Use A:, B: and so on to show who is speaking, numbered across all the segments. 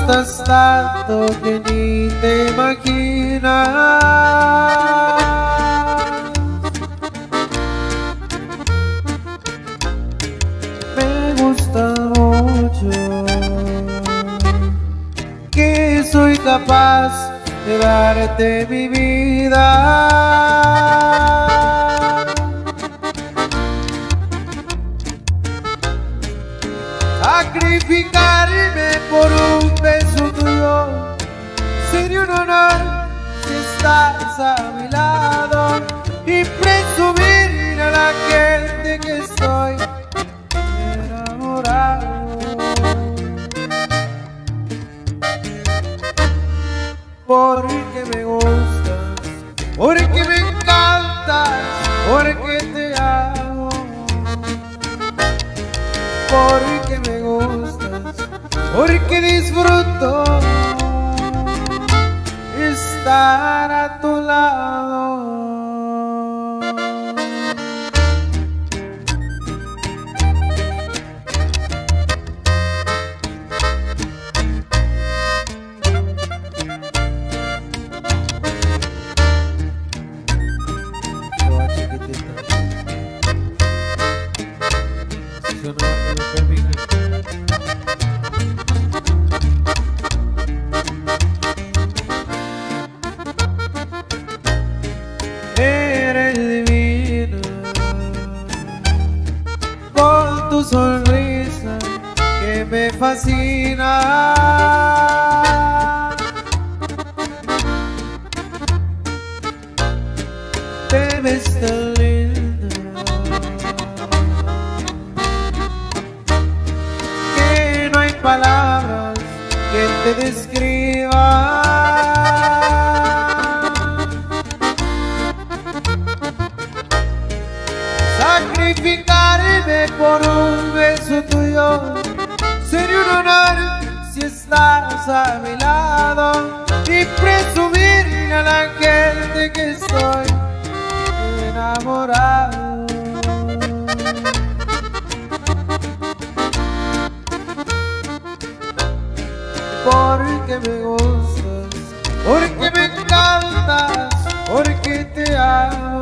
A: gustas tanto que ni te imaginas. Me gusta mucho que soy capaz de darte mi vida. Sacrificarme por un beso tuyo sería un honor si estás a mi lado, y presumir a la gente que estoy enamorado. Porque me gustas, porque me encantas, porque te amo. Porque me gustas, porque disfruto estar a tu lado. Eres divina con tu sonrisa que me fascina. Te ves tan linda que no hay palabras que te describan. Sacrificarme por un beso tuyo sería un honor si estás a mi lado, y presumir a la gente que estoy enamorado. Porque me gustas, porque me encantas, porque te amo.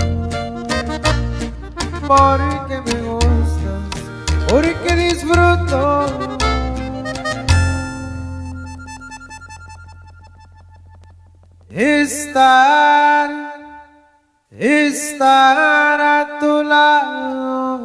A: Porque me gustas, porque disfruto estar a tu lado.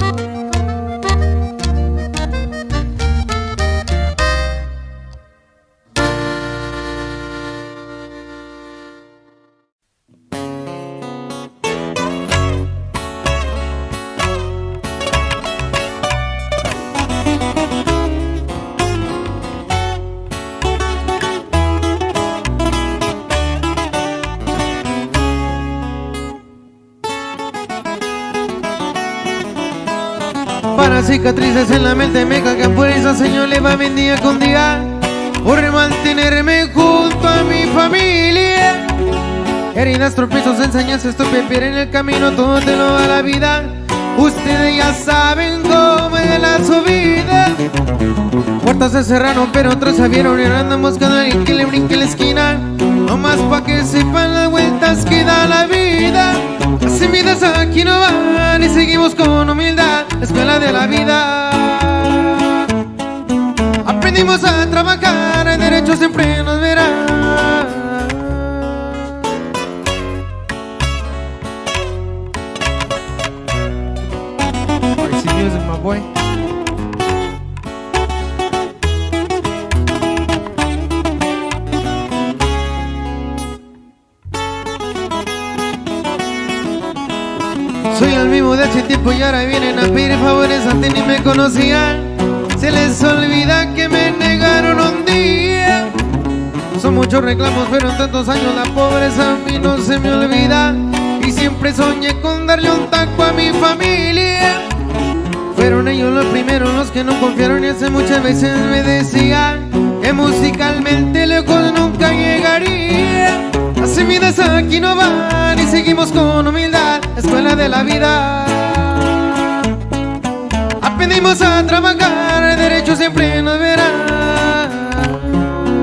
A: Para cicatrices en la mente me cagan, por esa señal le va bien día con día, por mantenerme junto a mi familia. Heridas, tropiezos, enseñanzas, estupideces en el camino, todo te lo da la vida. Ustedes ya saben cómo es la subida. Puertas se cerraron pero otras se abrieron y ahora andamos buscando a alguien que le brinque la esquina. No más pa' que sepan las vueltas que da la vida. Las envidias aquí no van y seguimos con humildad. Escuela de la vida. Aprendimos a trabajar, el derecho siempre nos verá. Crazy music, my boy. Soy el mismo de hace tiempo y ahora vienen a pedir favores, antes ni me conocían. Se les olvida que me negaron un día. Son muchos reclamos, pero en tantos años la pobreza a mí no se me olvida. Y siempre soñé con darle un taco a mi familia. Fueron ellos los primeros los que no confiaron y hace muchas veces me decían que musicalmente lejos nunca llegaría. Las envidias aquí no van y seguimos con humildad. Escuela de la vida. Aprendimos a trabajar, el derecho siempre nos verá.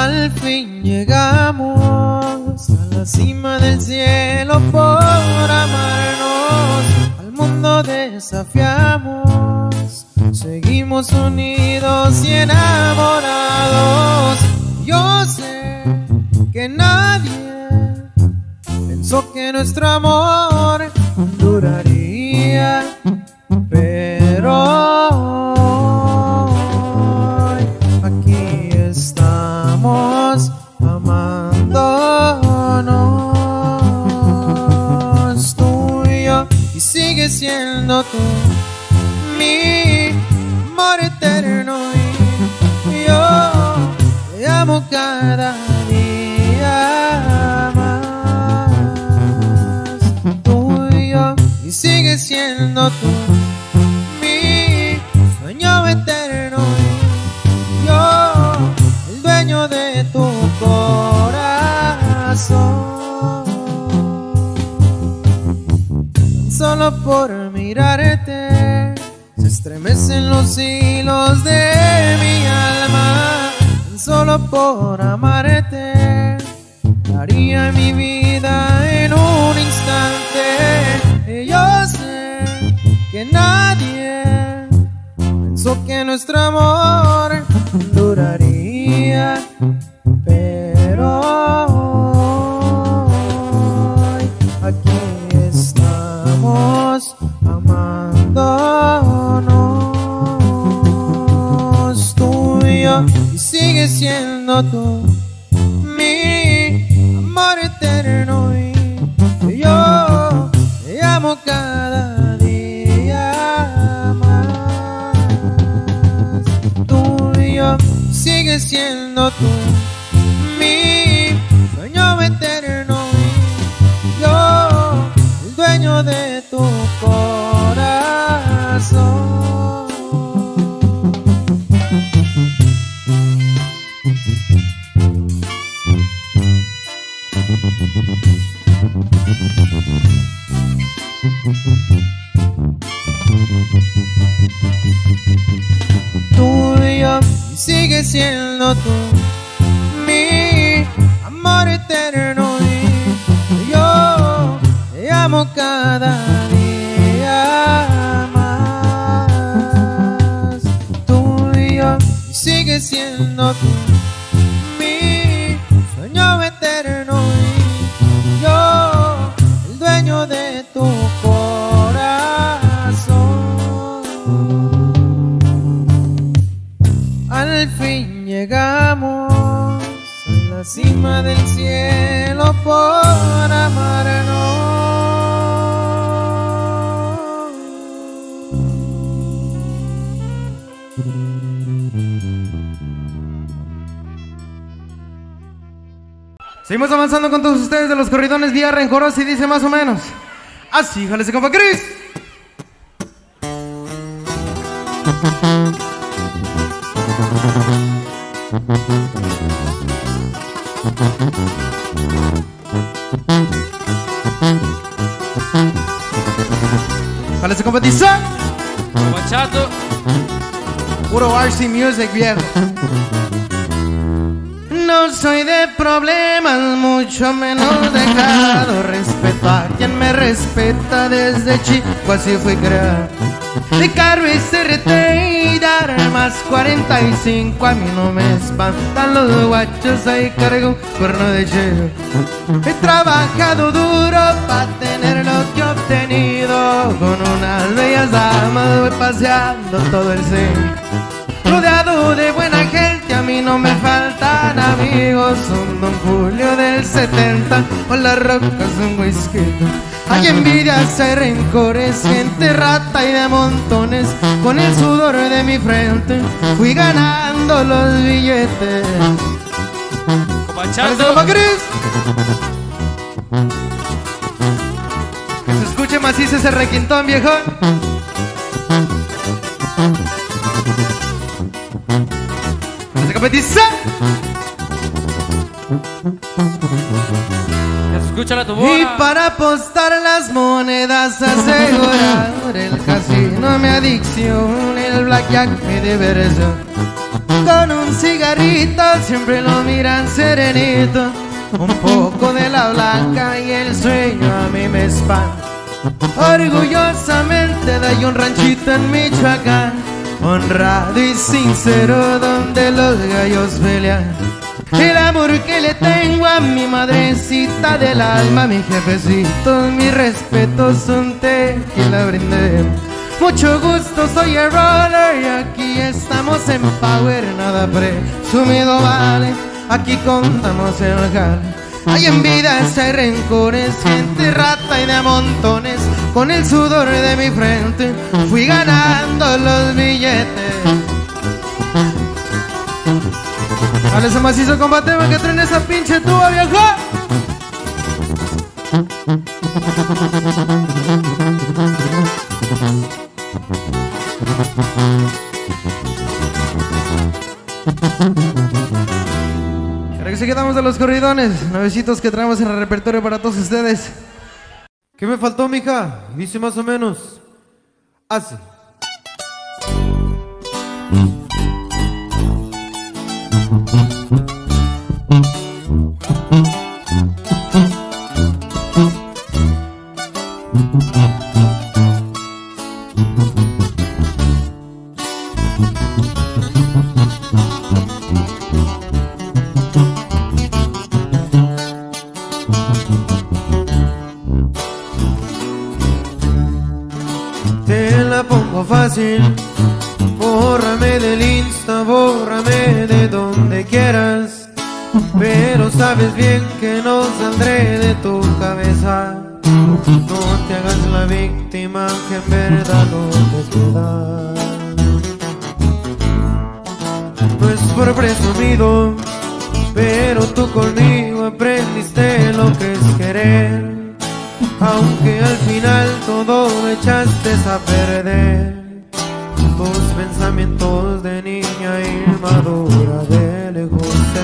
A: Al fin llegamos a la cima del cielo por amarnos. Al mundo desafiamos, seguimos unidos y enamorados. Yo sé que nadie pensó que nuestro amor duraría, pero hoy aquí estamos amándonos, tú y yo, y sigue siendo tú mi amor eterno, y yo te amo cada día más, tú y yo, y sigue siendo tú mi sueño eterno, y yo el dueño de tu corazón. Solo por mirarte se estremecen los hilos de mi alma. Solo por amarte daría mi vida en un instante. Y yo sé que nadie pensó que nuestro amor duraría, pero hoy aquí estamos amándonos, tú y yo, y sigue siendo tú mi amor eterno, y yo te amo cada día más, tú y yo, sigue siendo tú mi sueño eterno, y yo el dueño de tu corazón. Tú y yo, y sigue siendo tú mi amor eterno, y yo te amo cada día más, tú y yo, y sigue siendo tú mi sueño eterno, y yo el dueño de tu corazón. Al fin llegamos a la cima del cielo por amarnos.
B: Seguimos avanzando con todos ustedes de los corridones vía Rencorosa, y dice más o menos así, jálese compa Cris. Jálese compa Tiza.
C: Guachato.
B: Puro RC Music, viejo. No soy de problemas, mucho menos dejado. Respeto a quien me respeta, desde chico así fui creado. De carro y CRT y dar más 45, a mí no me espantan los guachos, ahí cargo cuerno de chelo. He trabajado duro para tener lo que he obtenido, con unas bellas damas voy paseando todo el centro. Rodeado de buena gente, a mí no me faltan amigos. Un Don Julio del 70, con las rocas un whisky. Hay envidias, hay rencores, gente rata y de montones. Con el sudor de mi frente fui ganando los billetes.
C: Guachato.
B: Que se escuche macizo ese requintón, viejón. Competiza.
C: Que se escucha la tubona.
B: Y para apostar las monedas, asegurar el casino, mi adicción, el blackjack, mi diversión. Con un cigarrito siempre lo miran serenito. Un poco de la blanca y el sueño a mí me espanta. Orgullosamente doy un ranchito en Michoacán, honrado y sincero donde los gallos pelean. El amor que le tengo a mi madrecita del alma, mi jefecito, mis respetos, un té que la brindé. Mucho gusto, soy el roller y aquí estamos en Power. Nada presumido vale, aquí contamos el jale. Hay envidias, hay rencores, gente rata y de a montones. Con el sudor de mi frente fui ganando los billetes. Dale ese macizo combate que traen esa pinche tuba, viejo. Ahora que se quedamos de los corridones, nuevecitos que traemos en el repertorio para todos ustedes.
A: ¿Qué me faltó, mija? Dice más o menos así. Te la pongo fácil, bórrame del Insta, bórrame de donde quieras, pero sabes bien que no saldré de tu cabeza. No te hagas la víctima que en verdad no te queda. No es por presumido, pero tú conmigo aprendiste lo que es querer. Aunque al final todo lo echaste a perder. Tus pensamientos de niña inmadura de lejos se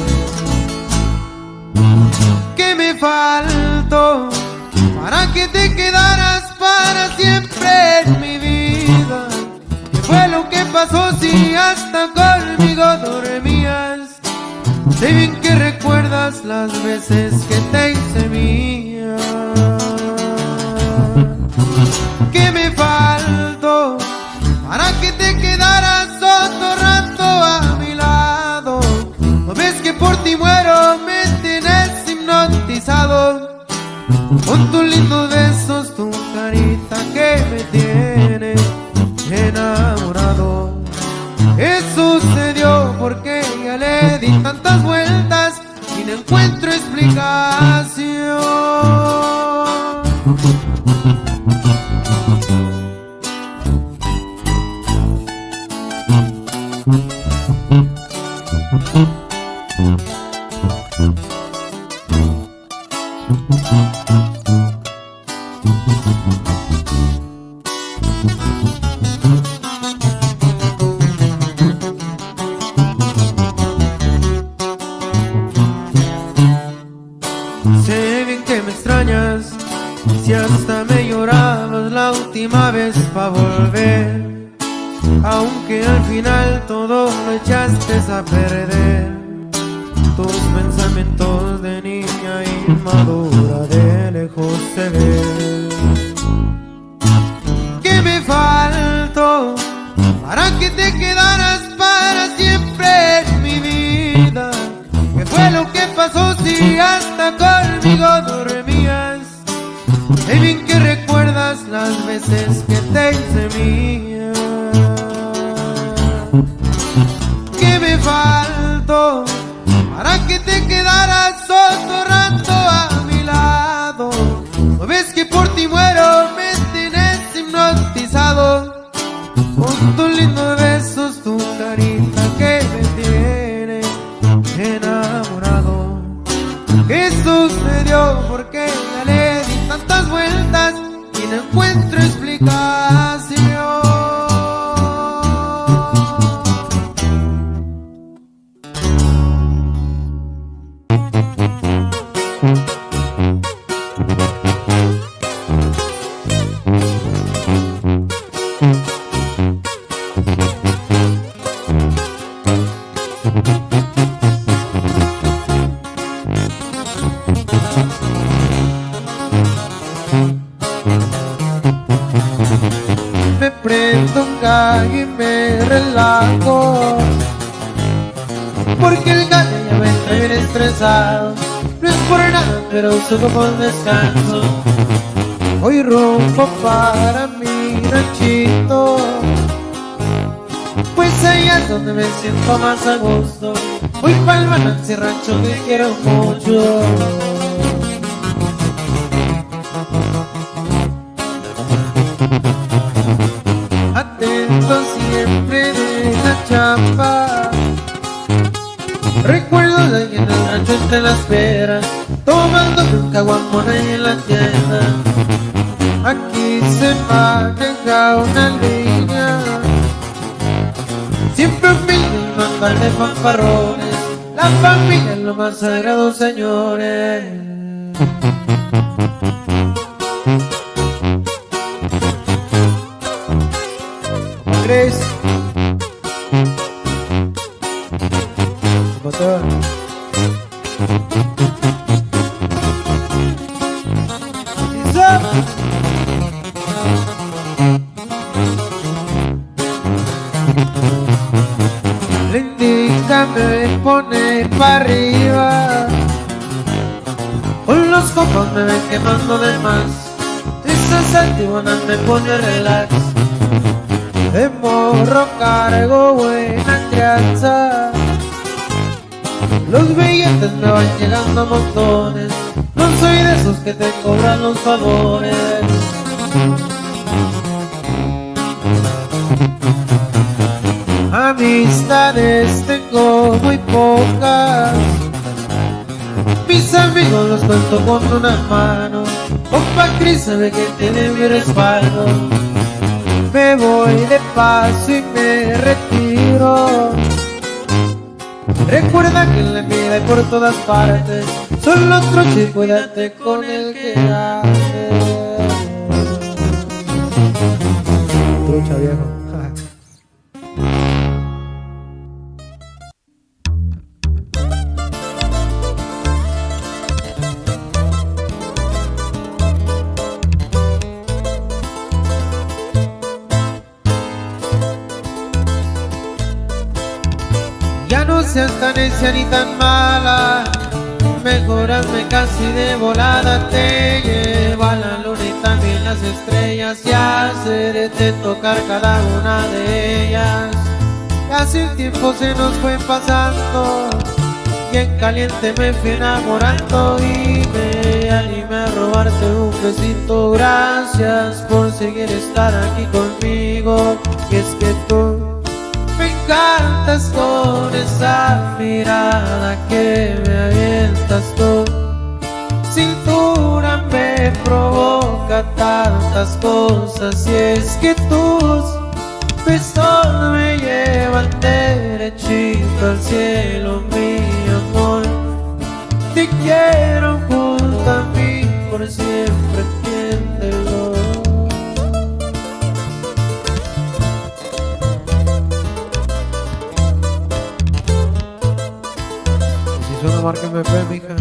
A: ven. ¿Qué me faltó para que te quedaras para siempre en mi vida? ¿Qué fue lo que pasó si hasta conmigo dormías? Sé bien que recuerdas las veces que te hice mía. ¿Qué me faltó para que te quedaras otro rato a mi lado? ¿No ves que por ti muero? Me tienes hipnotizado con tus lindos besos, tu carita que me tiene enamorado. ¿Qué sucedió? Porque ya le di tantas vueltas y no encuentro explicación. Sé bien que me extrañas, si hasta me llorabas la última vez pa' volver. Aunque al final todo lo echaste a perder. Tus pensamientos de niña inmadura de lejos se ven. ¿Qué me faltó para que te quedaras para siempre en mi vida? ¿Qué fue lo que pasó si hasta conmigo dormías? Sé bien que recuerdas las veces que te hice mía. ¿Qué me faltó para que te quedaras otro rato a mi lado? ¿No ves que por ti muero? Me tienes hipnotizado con tus lindos besos, tu carita que me tiene enamorado. ¿Qué sucedió? Porque ya le di tantas vueltas y no encuentro explicación. porque el gallo ya me trae bien estresado. No es por nada, pero subo con descanso. Hoy rumbo para mi ranchito, pues allá es donde me siento más a gusto. Voy pa'l Mananci rancho que quiero mucho. Atento siempre de la chapa, recuerdo de ahí en el rancho entre las peras, tomando un caguamón ahí en la tienda. Aquí se maneja una línea, siempre humilde y mandar de fanfarrones. La familia es lo más sagrado, señores. Grace, ¿cómo te va? Me pone para arriba, con los compas me ven quemando de más. Esas antibuenas me pone relax. De morro cargo buena crianza, los billetes me van llegando a montones. No soy de esos que te cobran los favores. Amistades tengo muy pocas, mis amigos los cuento con una mano. Compa Cris sabe que tiene mi respaldo. Me voy de paso y me retiro. Recuerda que en la vida hay por todas partes, solo otro chico, cuídate con el que hace. Trucha viejo. Ya no seas tan necia ni tan mala, mejor hazme casi de volada. Te lleva la luna y también las estrellas, y hacerte tocar cada una de ellas. Casi el tiempo se nos fue pasando, y en caliente me fui enamorando, y me animé a robarte un besito. Gracias por seguir estar aquí conmigo, y es que tú me encantas con esa mirada que me avientas tú. Cintura me provoca tantas cosas, y es que tus besos me llevan derechito al cielo, mi amor. Te quiero junto a mí por siempre, entiéndelo. Suena marca MP, mija.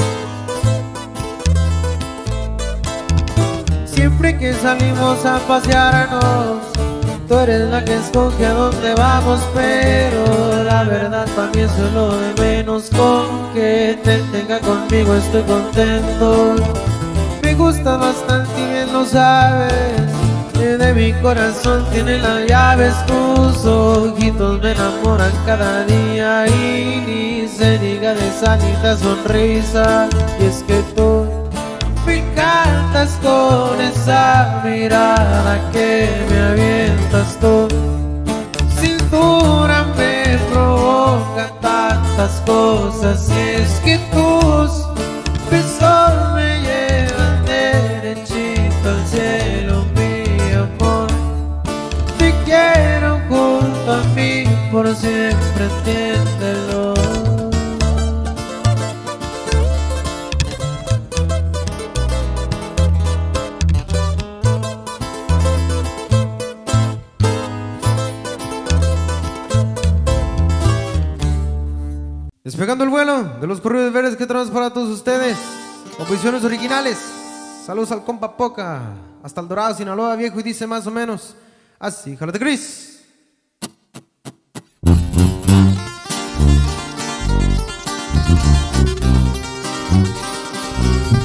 A: Siempre que salimos a pasearnos, tú eres la que escoge a dónde vamos, pero la verdad para mí eso es lo de menos. Con que te tenga conmigo estoy contento. Me gusta bastante y bien lo sabes, de mi corazón tiene las llaves. Tus ojitos me enamoran cada día, y ni se diga de esa linda sonrisa. Y es que tú me encantas con esa mirada que me avientas tú. Cintura me provoca tantas cosas, y es que tus besos me llevan derechito al cielo, mi amor. Te quiero junto a mí por siempre, entiéndelo. Despegando el vuelo de los corridos verdes que traemos para todos ustedes, composiciones originales. Saludos al compa Poca, hasta el Dorado, Sinaloa, viejo, y dice más o menos así. Jálate, Cris.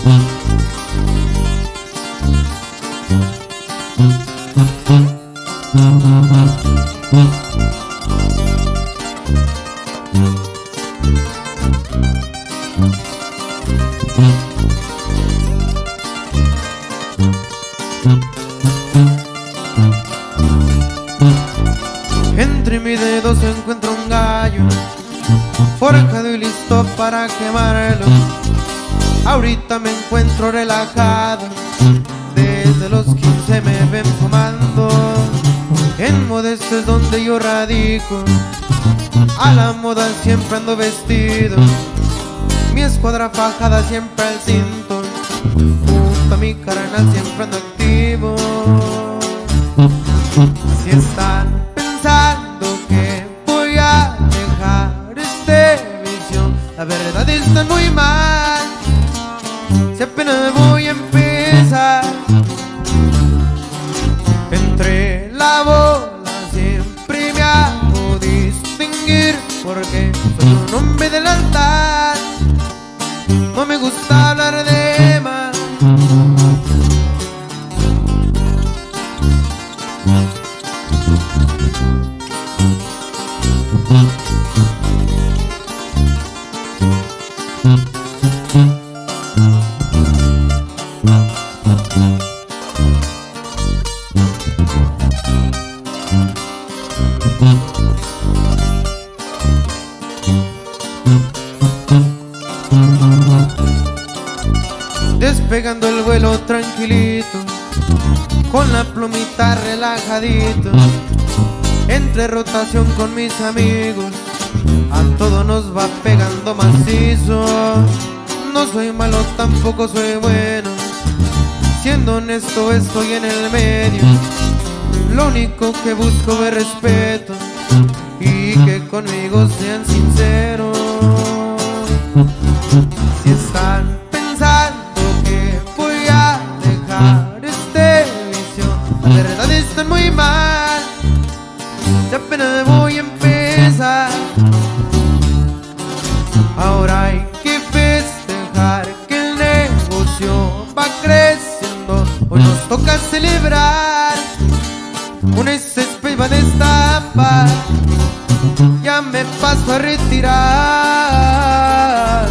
B: Entre mis dedos encuentro un gallo forjado y listo para quemarlo. Ahorita me encuentro relajado, desde los 15 me ven fumando. En Modesto es donde yo radico, a la moda siempre ando vestido. Mi escuadra fajada siempre al cinto, junto a mi carnal siempre ando activo. Si están pensando que voy a dejar este vicio, la verdad está muy mal. Si apenas voy a empezar, entre la bola siempre me hago distinguir, porque soy un hombre del altar. No me gusta hablar de más. Despegando el vuelo tranquilito, con la plumita relajadito, entre rotación con mis amigos, a todo nos va pegando macizo. No soy malo, tampoco soy bueno, siendo honesto estoy en el medio. Lo único que busco es respeto y que conmigo sean sinceros. Si están pensando que voy a dejar este vicio, la verdad está muy mal. Si apenas voy a empezar, ahora hay que festejar que el negocio va creciendo. Hoy nos toca celebrar, un césped va a destapar, ya me paso a retirar.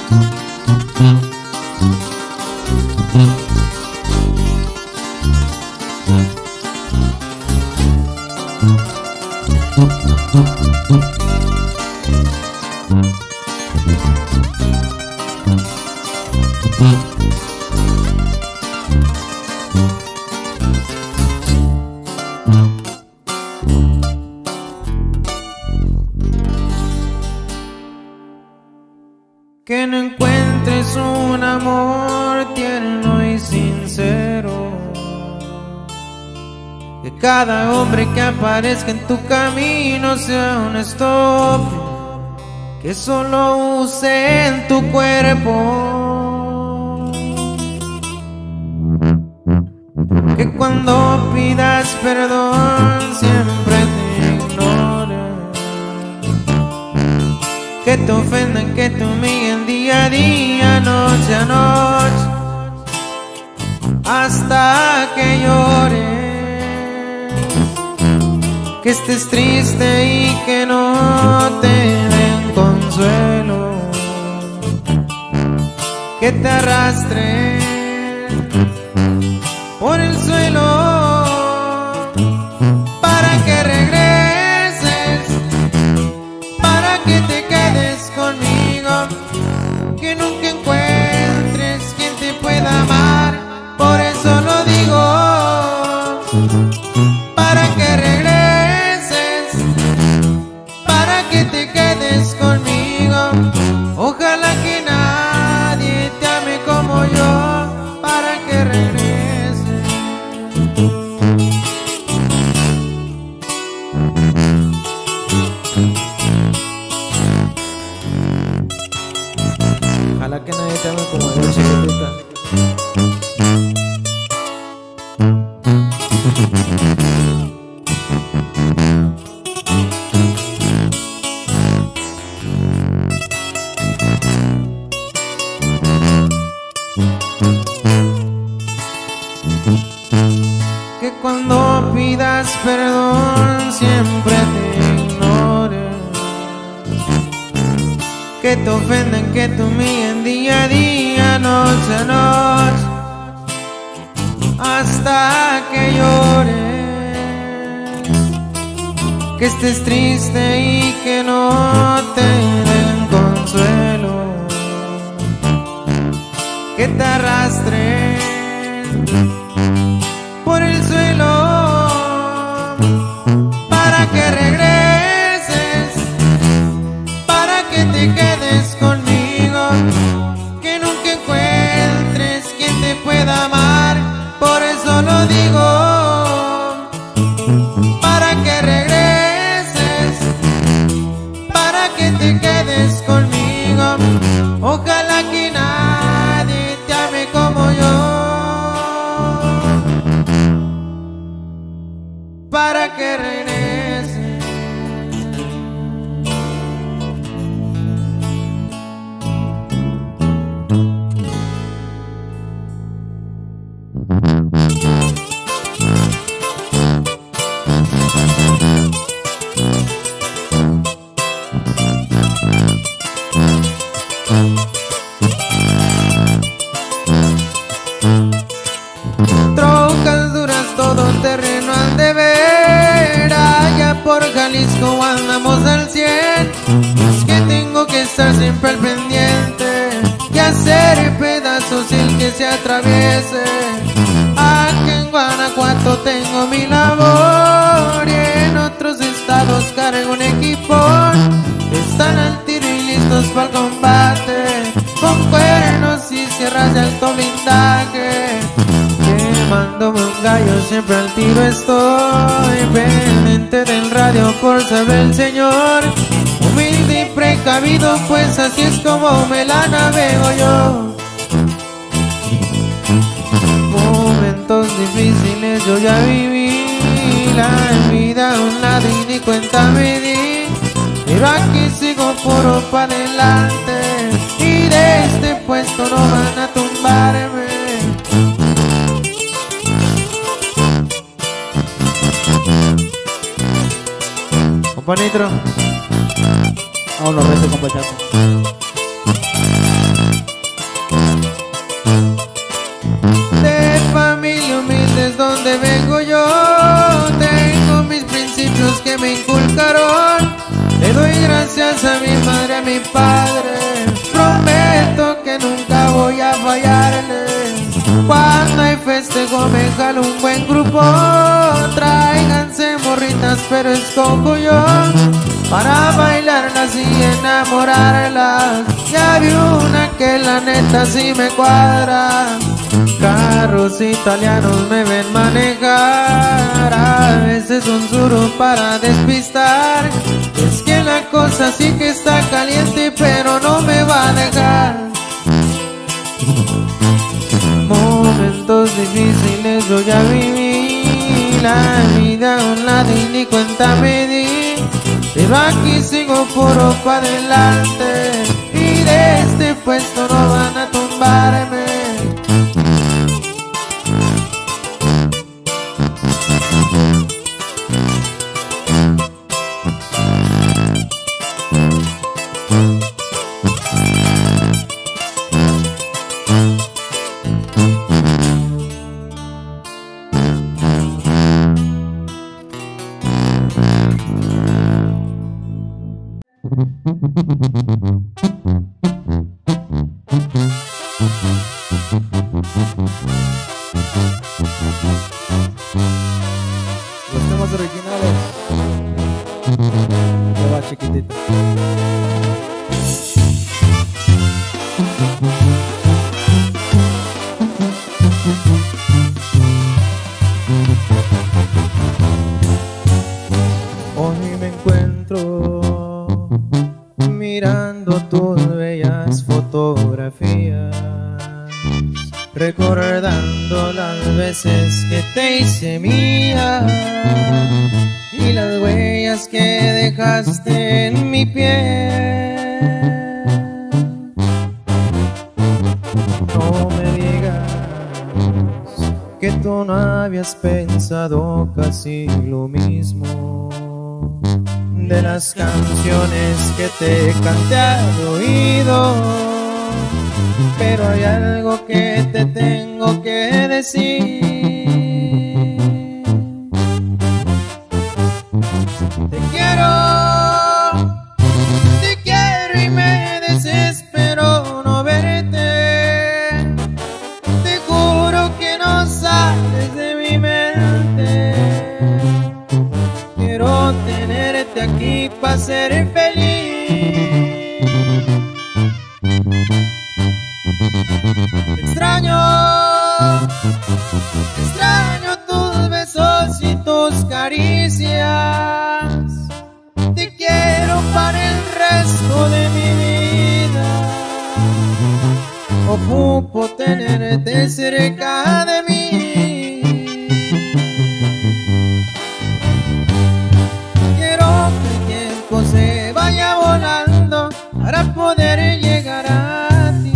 B: Que no encuentres un amor tierno y sincero, que cada hombre que aparezca en tu camino sea un stop, que solo use en tu cuerpo, que cuando pidas perdón siempre te ignore, que te ofendan, que te humillen día a día, noche a noche, hasta que llores, que estés triste y que no te den consuelo, que te arrastren por el suelo, para que regreses, para que te quedes conmigo, que nunca encuentres quien te pueda amar. Por eso lo digo, para que regreses, para que te quedes conmigo. Ojalá que nadie te ame como yo, para que regreses. Ojalá que nadie te ame como yo, chiquitita.
A: perdón, siempre te ignoré. Que te ofendan, que te humillen día a día, noche a noche, hasta que llores. Que estés triste y que no te den consuelo. Que te arrastren por el suelo para que regreses, para que te quedes conmigo. Que nunca encuentres quien te pueda amar, por eso lo digo. Para que regreses, para que te quedes conmigo. Ojalá que nadie te ame como yo. Para que regreses. Trocas duras, todo terreno al deber. Allá por Jalisco andamos al 100. Es que tengo que estar siempre al pendiente y hacer pedazos el que se atraviese. Aquí en Guanajuato tengo mi labor y en otros estados cargo un equipo. Están al tiro y listos para el combate, con cuernos y sierras de alto blindaje. Quemándome un gallo, siempre al tiro estoy, pendiente del radio por saber el Señor. Humilde y precavido, pues así es como me la navego yo. Momentos difíciles yo ya viví, la vida a un lado y ni cuenta me di. Pero aquí sigo puro para adelante y de este puesto no van a tumbarme. Compa Nitro,
B: aún lo reto, compa Chato.
A: de familia humilde es donde vengo yo. Tengo mis principios que me inculcaron. Le doy gracias a mi madre, a mi padre. Prometo que nunca voy a fallarles. Cuando hay festejo me jalo un buen grupo. Tráiganse morritas, pero escojo yo para bailarlas y enamorarlas. Ya vi una que la neta sí me cuadra. Carros italianos me ven manejar, a veces un suro para despistar. Es que la cosa sí que está caliente, pero no me va a dejar. Momentos difíciles yo ya viví, la vida a un lado y ni cuenta me di. Pero aquí sigo puro para adelante y de este puesto no van a tumbarme.
B: Los temas originales de la chiquitita.
A: Hoy me encuentro mirando tus bellas fotografías, recordando las veces que te hice mía y las huellas que dejaste en mi piel. No me digas que tú tú no habías pensado casi lo mismo de las canciones que te canté al oído. Pero hay algo que te tengo que decir. Te quiero y me desespero no verte. Te juro que no sales de mi mente. Quiero tenerte aquí para ser feliz. Te extraño tus besos y tus caricias. Te quiero para el resto de mi vida. Ocupo tenerte cerca de mí. Quiero que el tiempo se vaya volando para poder llegar a ti.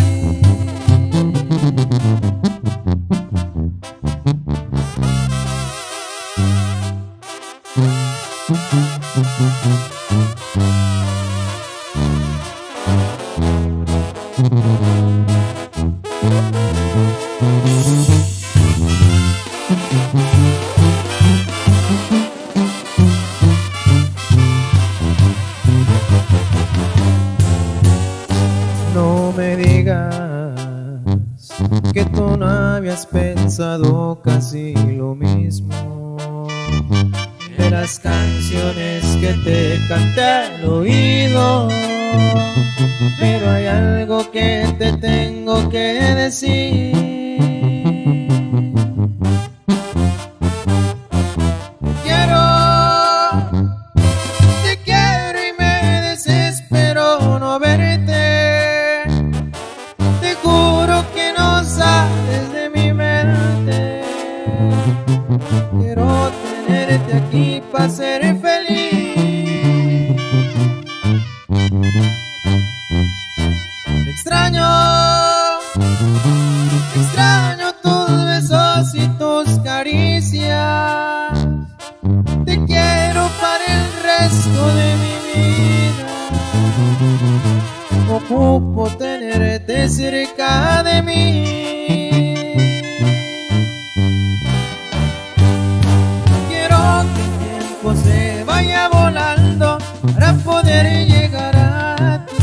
A: No me digas que tú no habías pensado casi lo mismo de las canciones que te canté al oído. Pero hay algo que te tengo que decir. Te quiero y me desespero no verte. Te juro que no sales de mi mente. Quiero tenerte aquí para ser feliz. Te extraño tus besos y tus caricias. Te quiero para el resto de mi vida. Ocupo tenerte cerca de mí. Quiero que el tiempo se vaya volando para poder llegar a ti.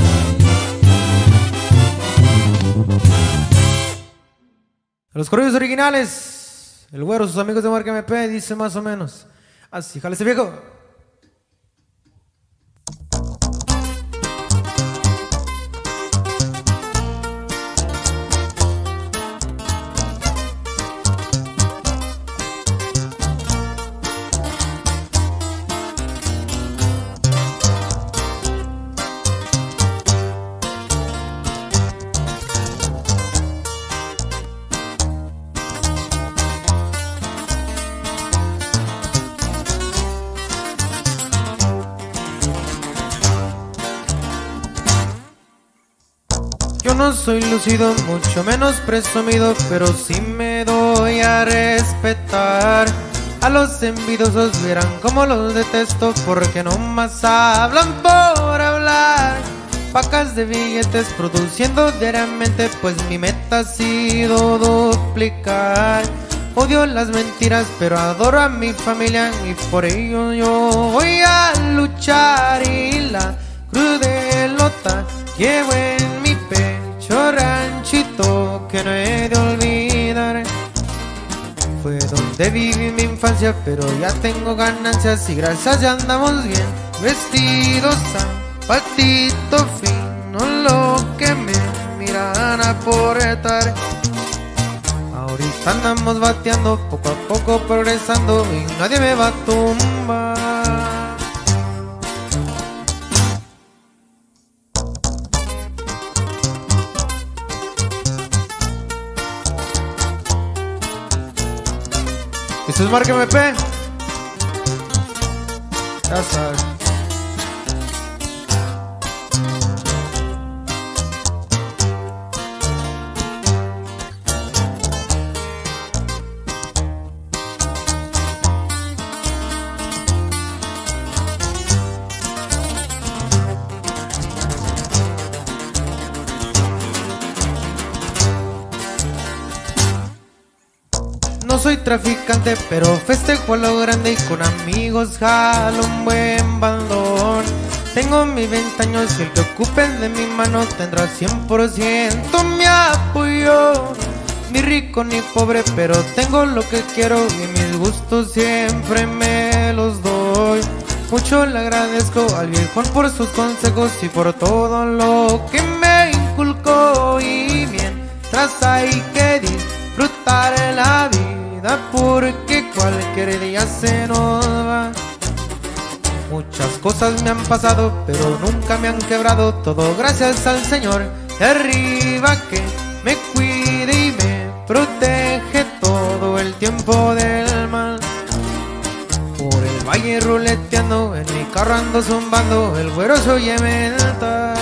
A: Los corridos originales, el güero, sus amigos de Marca MP, dice más o menos así. Jálese, viejo. Yo no soy lucido, mucho menos presumido, pero sí me doy a respetar. A los envidiosos verán como los detesto, porque nomás hablan por hablar. Pacas de billetes produciendo diariamente, pues mi meta ha sido duplicar. Odio las mentiras, pero adoro a mi familia, y por ello yo voy a luchar. Y la crudelota llevo en mi pecho, ranchito que no he de olvidar. Fue donde viví mi infancia, pero ya tengo ganancias y gracias ya andamos bien vestidos, zapatito fino, lo que me miran a aportar. Ahorita andamos bateando, poco a poco progresando, y nadie me va a tumbar. Esto es Marca MP. Ya sabes. soy traficante, pero festejo a lo grande y con amigos jalo un buen bandón. Tengo mis 20 años y el que ocupe de mi mano tendrá 100% mi apoyo. Ni rico ni pobre, pero tengo lo que quiero y mis gustos siempre me los doy. Mucho le agradezco al viejón por sus consejos y por todo lo que me inculcó. Y mientras hay que disfrutar la vida, porque cualquier día se nos va. Muchas cosas me han pasado, pero nunca me han quebrado. Todo gracias al Señor de arriba que me cuide y me protege todo el tiempo del mal. Por el valle ruleteando, en mi carro ando zumbando, el güero se oye mentar.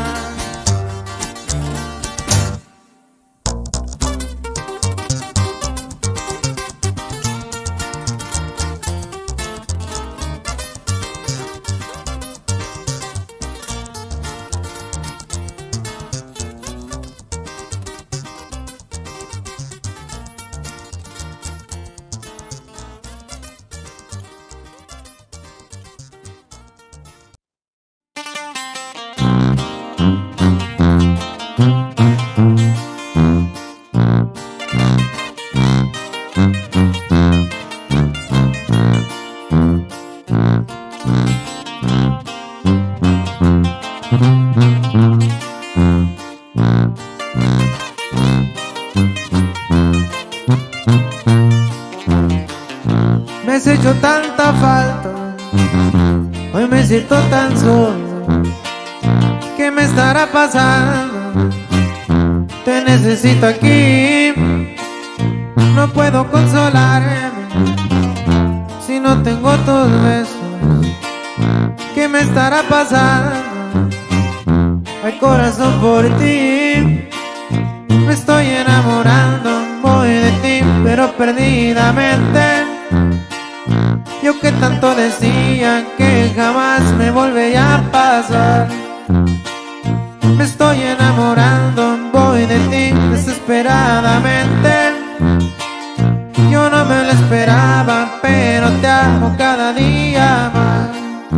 A: Me has hecho tanta falta, hoy me siento tan solo. ¿Qué me estará pasando? Te necesito aquí, no puedo consolarme si no tengo tus besos. ¿Qué me estará pasando? Ay, corazón, por ti me estoy enamorando, voy de ti, pero perdidamente. Yo que tanto decía que jamás me volvería a pasar. Me estoy enamorando, voy de ti desesperadamente. Yo no me lo esperaba, pero te amo cada día más.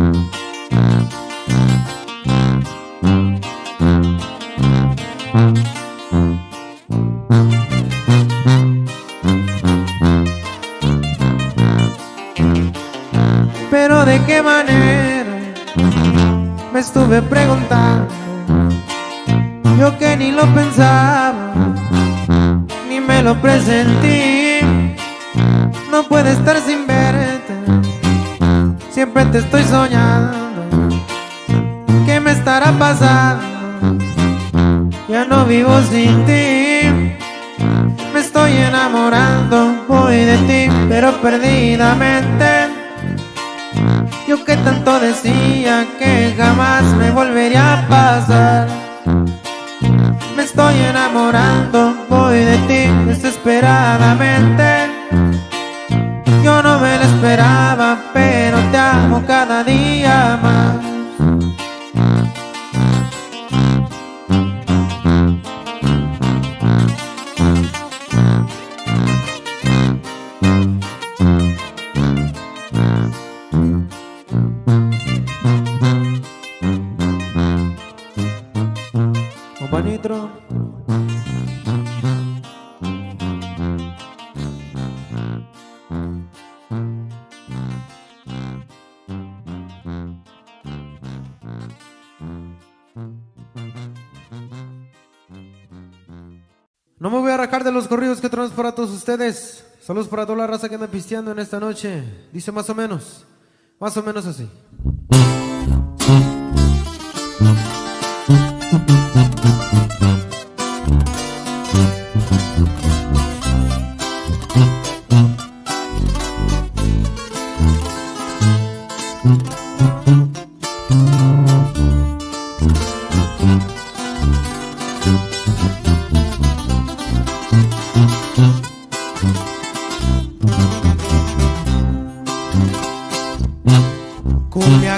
A: Pero de qué manera, me estuve preguntando. Yo que ni lo pensaba, ni me lo presentí. No puedo estar sin verte, siempre te estoy soñando. ¿Qué me estará pasando? Ya no vivo sin ti. Me estoy enamorando, voy de ti, pero perdidamente. Yo que tanto decía que jamás me volvería a pasar. Me estoy enamorando, voy de ti desesperadamente. Yo no me lo esperaba, pero te amo cada día más. Companitro. No me voy a rajar de los corridos que traemos para todos ustedes. Saludos para toda la raza que anda pisteando en esta noche. Dice más o menos así. Cumbia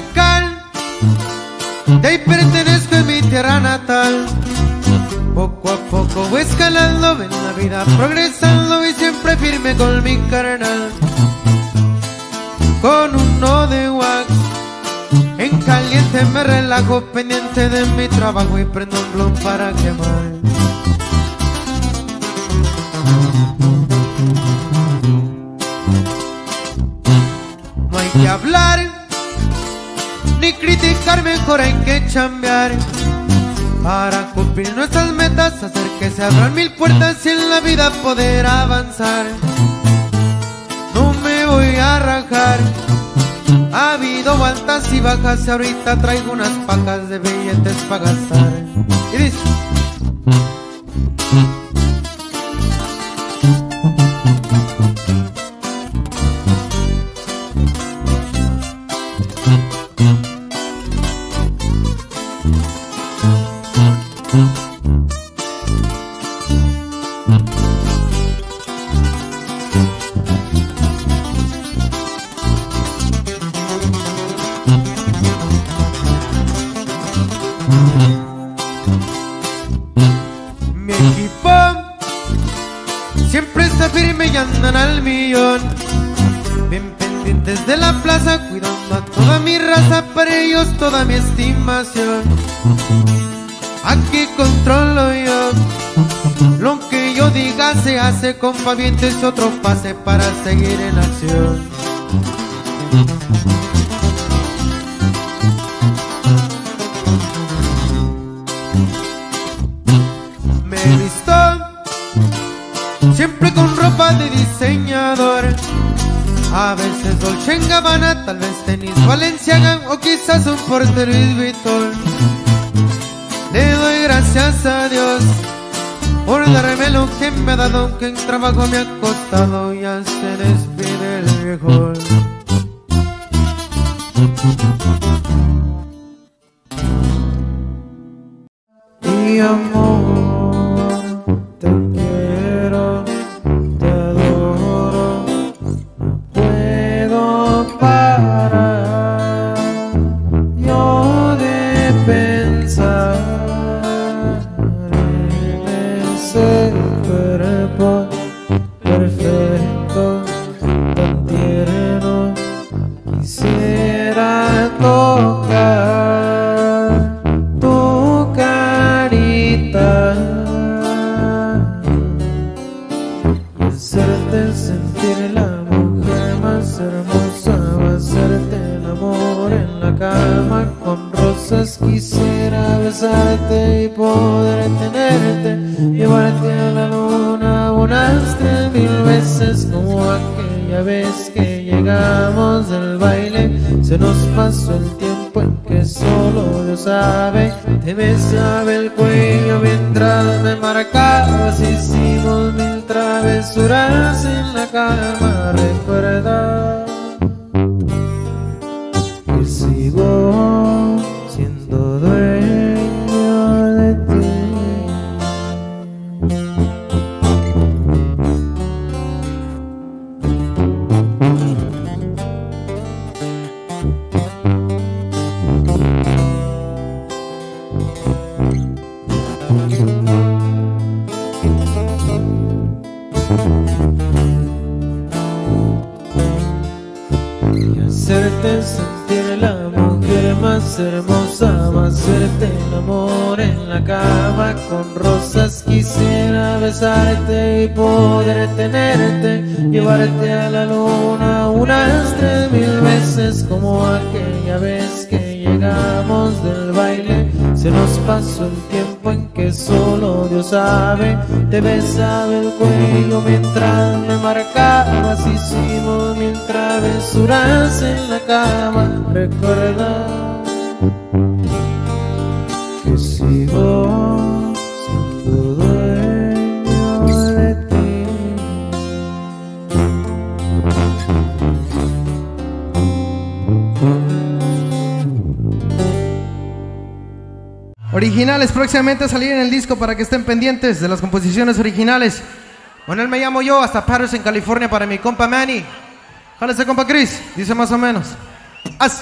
A: Poco a poco voy escalando, ven la vida progresando y siempre firme con mi carnal. Con uno de wax, en caliente me relajo, pendiente de mi trabajo y prendo un blon para quemar. No hay que hablar ni criticar, mejor hay que chambear para cumplir nuestras metas, hacer que se abran mil puertas y en la vida poder avanzar. No me voy a rajar, ha habido altas y bajas y ahorita traigo unas pacas de billetes para gastar. Y dice: mi equipo siempre está firme y andan al millón, bien pendientes de la plaza, cuidando a toda mi raza, para ellos toda mi estimación. Aquí controlo yo, lo que yo diga se hace, con pavientes otro pase para seguir en acción. Me he visto siempre con ropa de diseñador, a veces Dolce & Gabbana, tal vez tenis Balenciaga o quizás un Porter Louis Vuitton. Le doy gracias a Dios por darme lo que me ha dado, aunque en trabajo me ha costado. Ya se despide el viejo. Y amor, te quiero, te adoro, no puedo parar yo de pensar en ese cuerpo perfecto, tan tierno. Quisiera tocar tu carita y hacerte sentir la mujer más hermosa, hacerte el amor en la cama con rosas. Quisiera besarte y poder tenerte, llevarte a la luna unas 3000 veces, como aquella vez que llegamos del baile. Se nos pasó el tiempo en que solo Dios sabe. Te besaba el cuello mientras me marcabas, hicimos 1000 travesuras en la cama. Recuerda que sigo siendo dueño de ti. Y hacerte sentir la mujer más hermosa, hacerte el amor en la cama con rosas. Quisiera besarte y poder tenerte, llevarte a la luna unas 3000 veces, como aquella vez que llegamos del baile. Se nos pasó el tiempo en que solo Dios sabe. Te besaba el cuello mientras me marcabas, hicimos 1000 travesuras en la cama. Recuerda que sigo siendo dueño de ti.
B: Originales próximamente a salir en el disco, para que estén pendientes de las composiciones originales. Bueno, él me llamo yo, hasta Paris en California, para mi compa Manny. Jálese, compa Chris, dice más o menos así.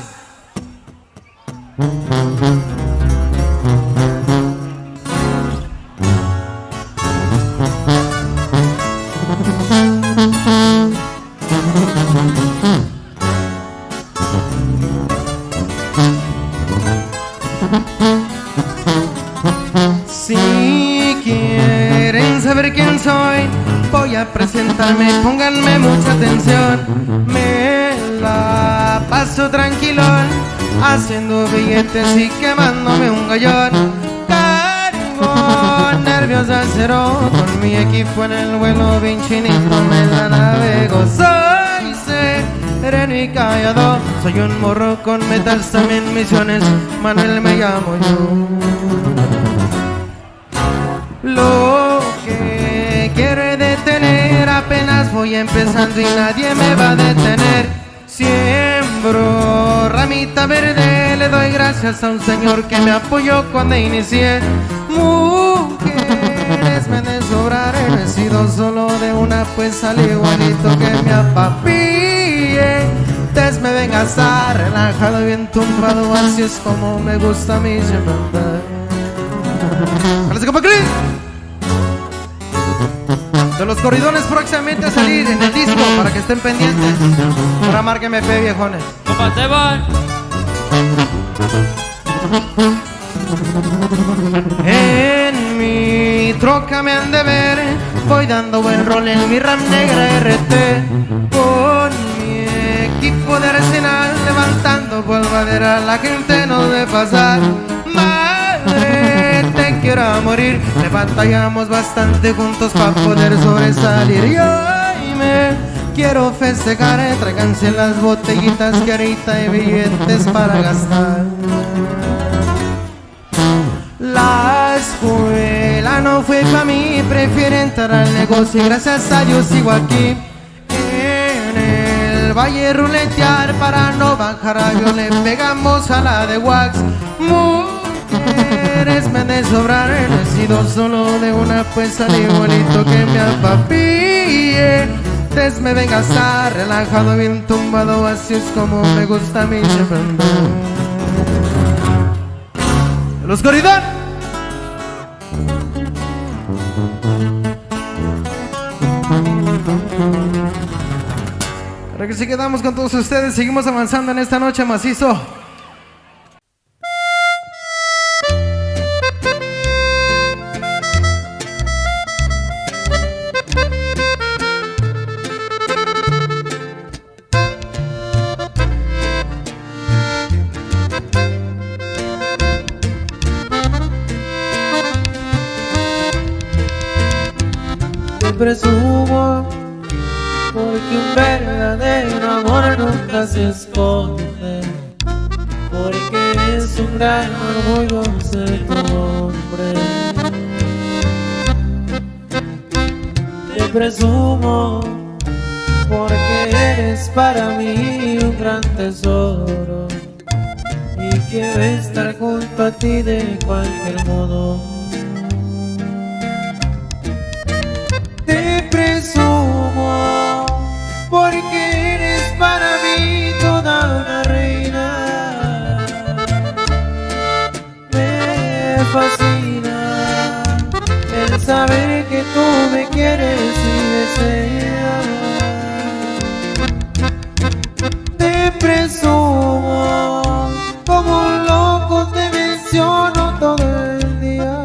B: saber quién soy, voy a presentarme, pónganme mucha atención. Me la paso tranquilón, haciendo billetes y quemándome un gallón. Cargo nervios de acero, con mi equipo en el vuelo bien chinito me la navego. Soy sereno y callado, soy un morro con metas, también misiones, Manuel me llamo yo. Lo que quiere detener, apenas voy empezando y nadie me va a detener. Siembro ramita verde, le doy gracias a un señor que me apoyó cuando inicié. Mujeres me de sobrar, he sido solo de una, pues salí igualito que mi apapille. Entonces me venga a estar relajado, bien tumbado, así es como me gusta a mí siempre andar. De los corridones próximamente a salir en el disco, para que estén pendientes. Ahora márqueme P, viejones.
C: Compa Teban.
B: En mi troca me han de ver, voy dando buen rol en mi Ram negra RT. Con mi equipo de arsenal, levantando polvadera, la gente no debe pasar. Madre, te quiero a morir, le batallamos bastante juntos para poder sobresalir. Y hoy me quiero festejar, tráiganse las botellitas que ahorita hay billetes para gastar. La escuela no fue para mí, prefiero entrar al negocio y gracias a Dios sigo aquí. En el valle ruletear para no bajar a avión, le pegamos a la de wax. Mujeres me de sobrar, he sido solo de una, pues salí igualito que mi apapille. Entonces me venga a estar relajado, bien tumbado, así es como me gusta a mí siempre andar. Los corridones. Ahora que sí quedamos con todos ustedes, seguimos avanzando en esta noche macizo.
A: Presumo, porque un verdadero amor nunca se esconde, porque es un gran orgullo ser tu hombre. Te presumo, porque eres para mí un gran tesoro, y quiero estar junto a ti de cualquier modo. Te presumo, porque eres para mí toda una reina. Me fascina el saber que tú me quieres y deseas. Te presumo, como un loco te menciono todo el día.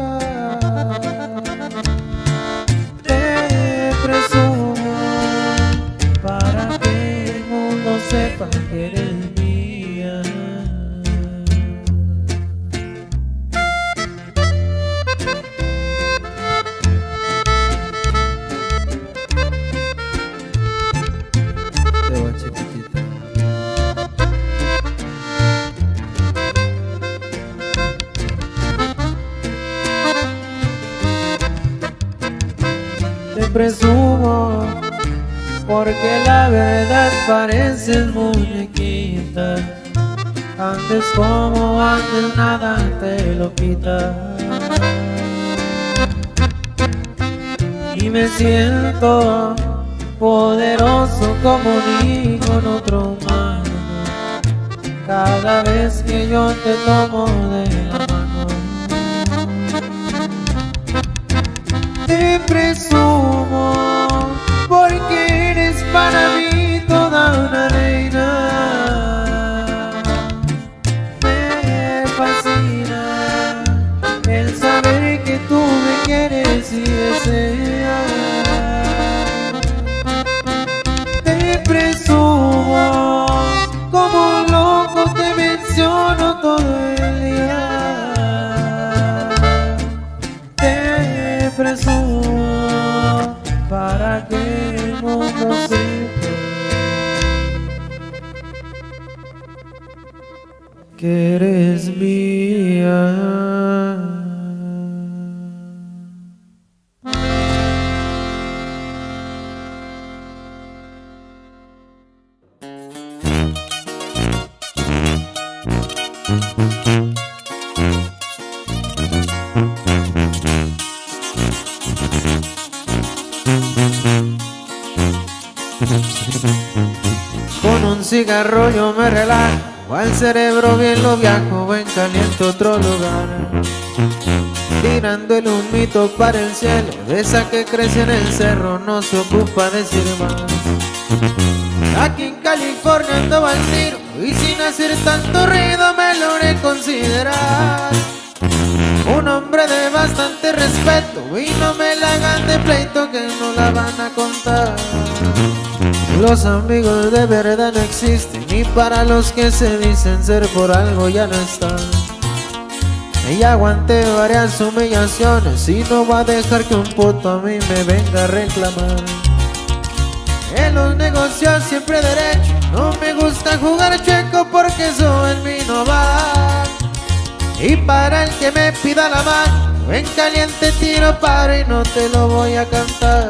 A: Sepa que eres mía. Te voy chiquitita. Te presumo, porque la verdad pareces muñequita. Antes como antes nada te lo quita. Y me siento poderoso como ni con otro humano, cada vez que yo te tomo de la mano. Te presumo, porque eres para mí toda una reina. Me fascina el saber que tú me quieres y deseas. presumo, como un loco te menciono todo el día. Te presumo para que el mundo sepa que eres mía. Con un cigarro yo me relajo, al cerebro bien lo viajo, en caliente otro lugar. Tirando el humito para el cielo, de esa que crece en el cerro, no se ocupa decir más. Aquí en California ando al tiro, y sin hacer tanto ruido me logré considerar un hombre de bastante respeto, y no me la hagan de pleito que no la van a contar. Los amigos de verdad no existen, y para los que se dicen ser por algo ya no están. Y aguanté varias humillaciones y no va a dejar que un puto a mí me venga a reclamar. En los negocios siempre derecho, no me gusta jugar chueco porque eso en mí no va. Y para el que me pida la mano, en caliente tiro paro y no te lo voy a cantar.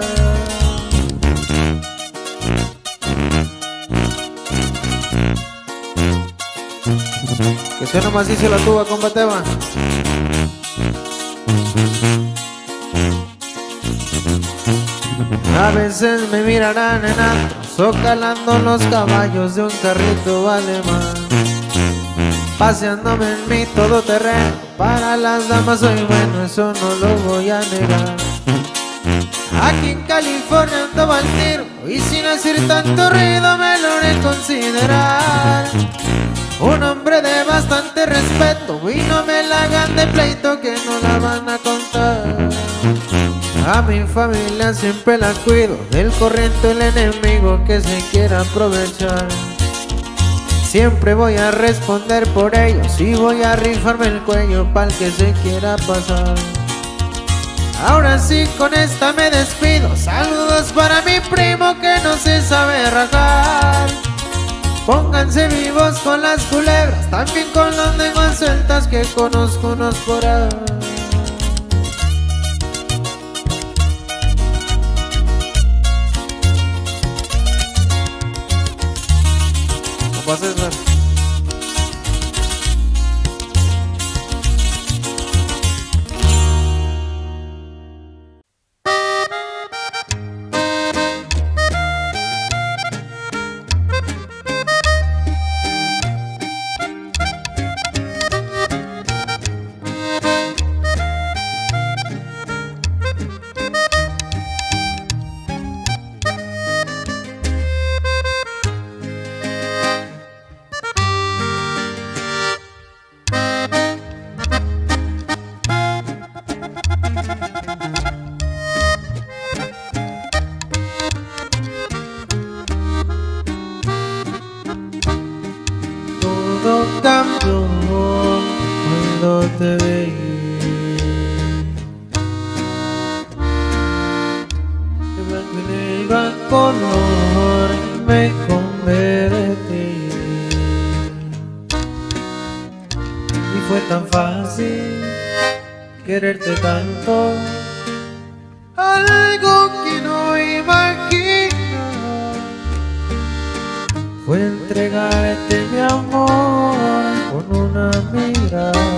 A: Que suena macizo la tuba, combate va. A veces me mirarán en alto, socalando los caballos de un carrito alemán, paseándome en mi todoterreno. Para las damas soy bueno, eso no lo voy a negar. Aquí en California ando al tiro, y sin hacer tanto ruido me logré considerar un hombre de bastante respeto, y no me la hagan de pleito que no la van a contar. A mi familia siempre la cuido, del corriente el enemigo que se quiera aprovechar. Siempre voy a responder por ellos y voy a rifarme el cuello pa'l que se quiera pasar. Ahora sí, con esta me despido. Saludos para mi primo que no se sabe rajar. Pónganse vivos con las culebras, también con las lenguas sueltas que conozco unos por ahí. ¿Cómo haces, man? Todo cambió cuando te vi. De blanco y negro a color me convertí. Y fue tan fácil quererte tanto, algo que no imagino. Fue entregarte mi amor con una mirada.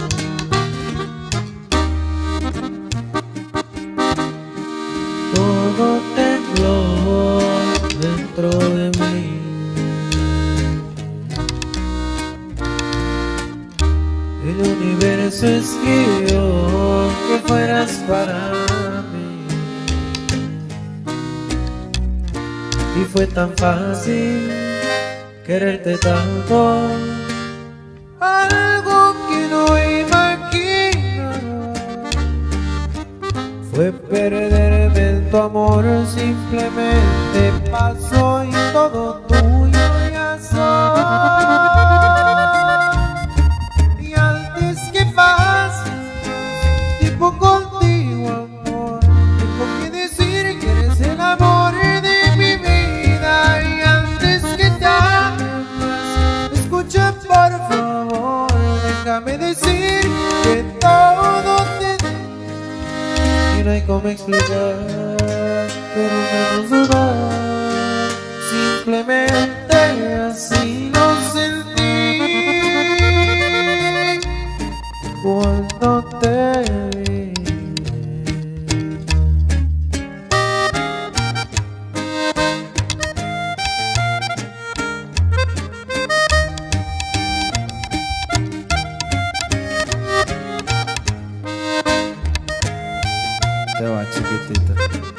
A: Todo tembló dentro de mí. El universo escribió que fueras para mí. Y fue tan fácil quererte tanto, algo que no imagino. Fue perderme en tu amor, simplemente pasó y todo tuyo ya soy. Y antes que pase tiempo contigo, amor, tengo que decir que eres el amor de mi vida. Y antes que te ame más, escucha por favor, déjame decir que todo te di y no hay cómo explicar, pero menos dudar. Simplemente así lo sentí cuando te vi. Te va, chiquitita.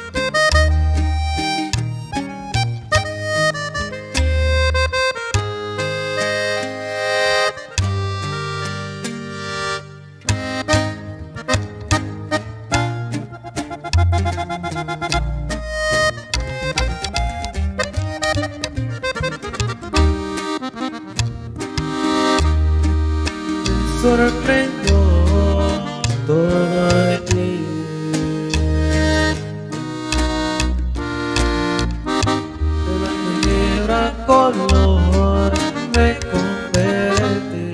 A: Sorprendió todo de ti. De blanco y negro a color me convertí.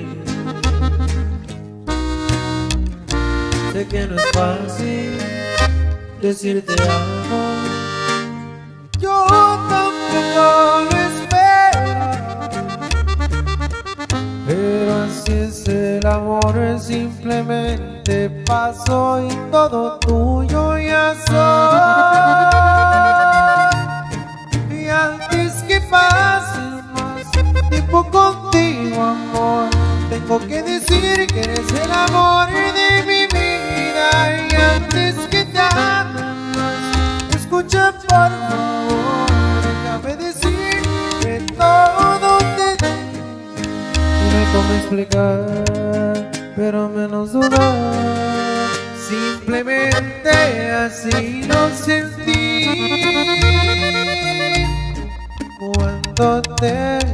A: Sé que no es fácil decirte amo. Yo tampoco lo espero, pero así es el amor, simplemente paso y todo tuyo ya soy. Y antes que pase más tiempo contigo, amor, tengo que decir que eres el amor de mi vida. Y antes que te ame más, escucha por favor, déjame decir que todo te di. No hay cómo explicar, pero menos dudar. Simplemente así lo sentí cuando te vi.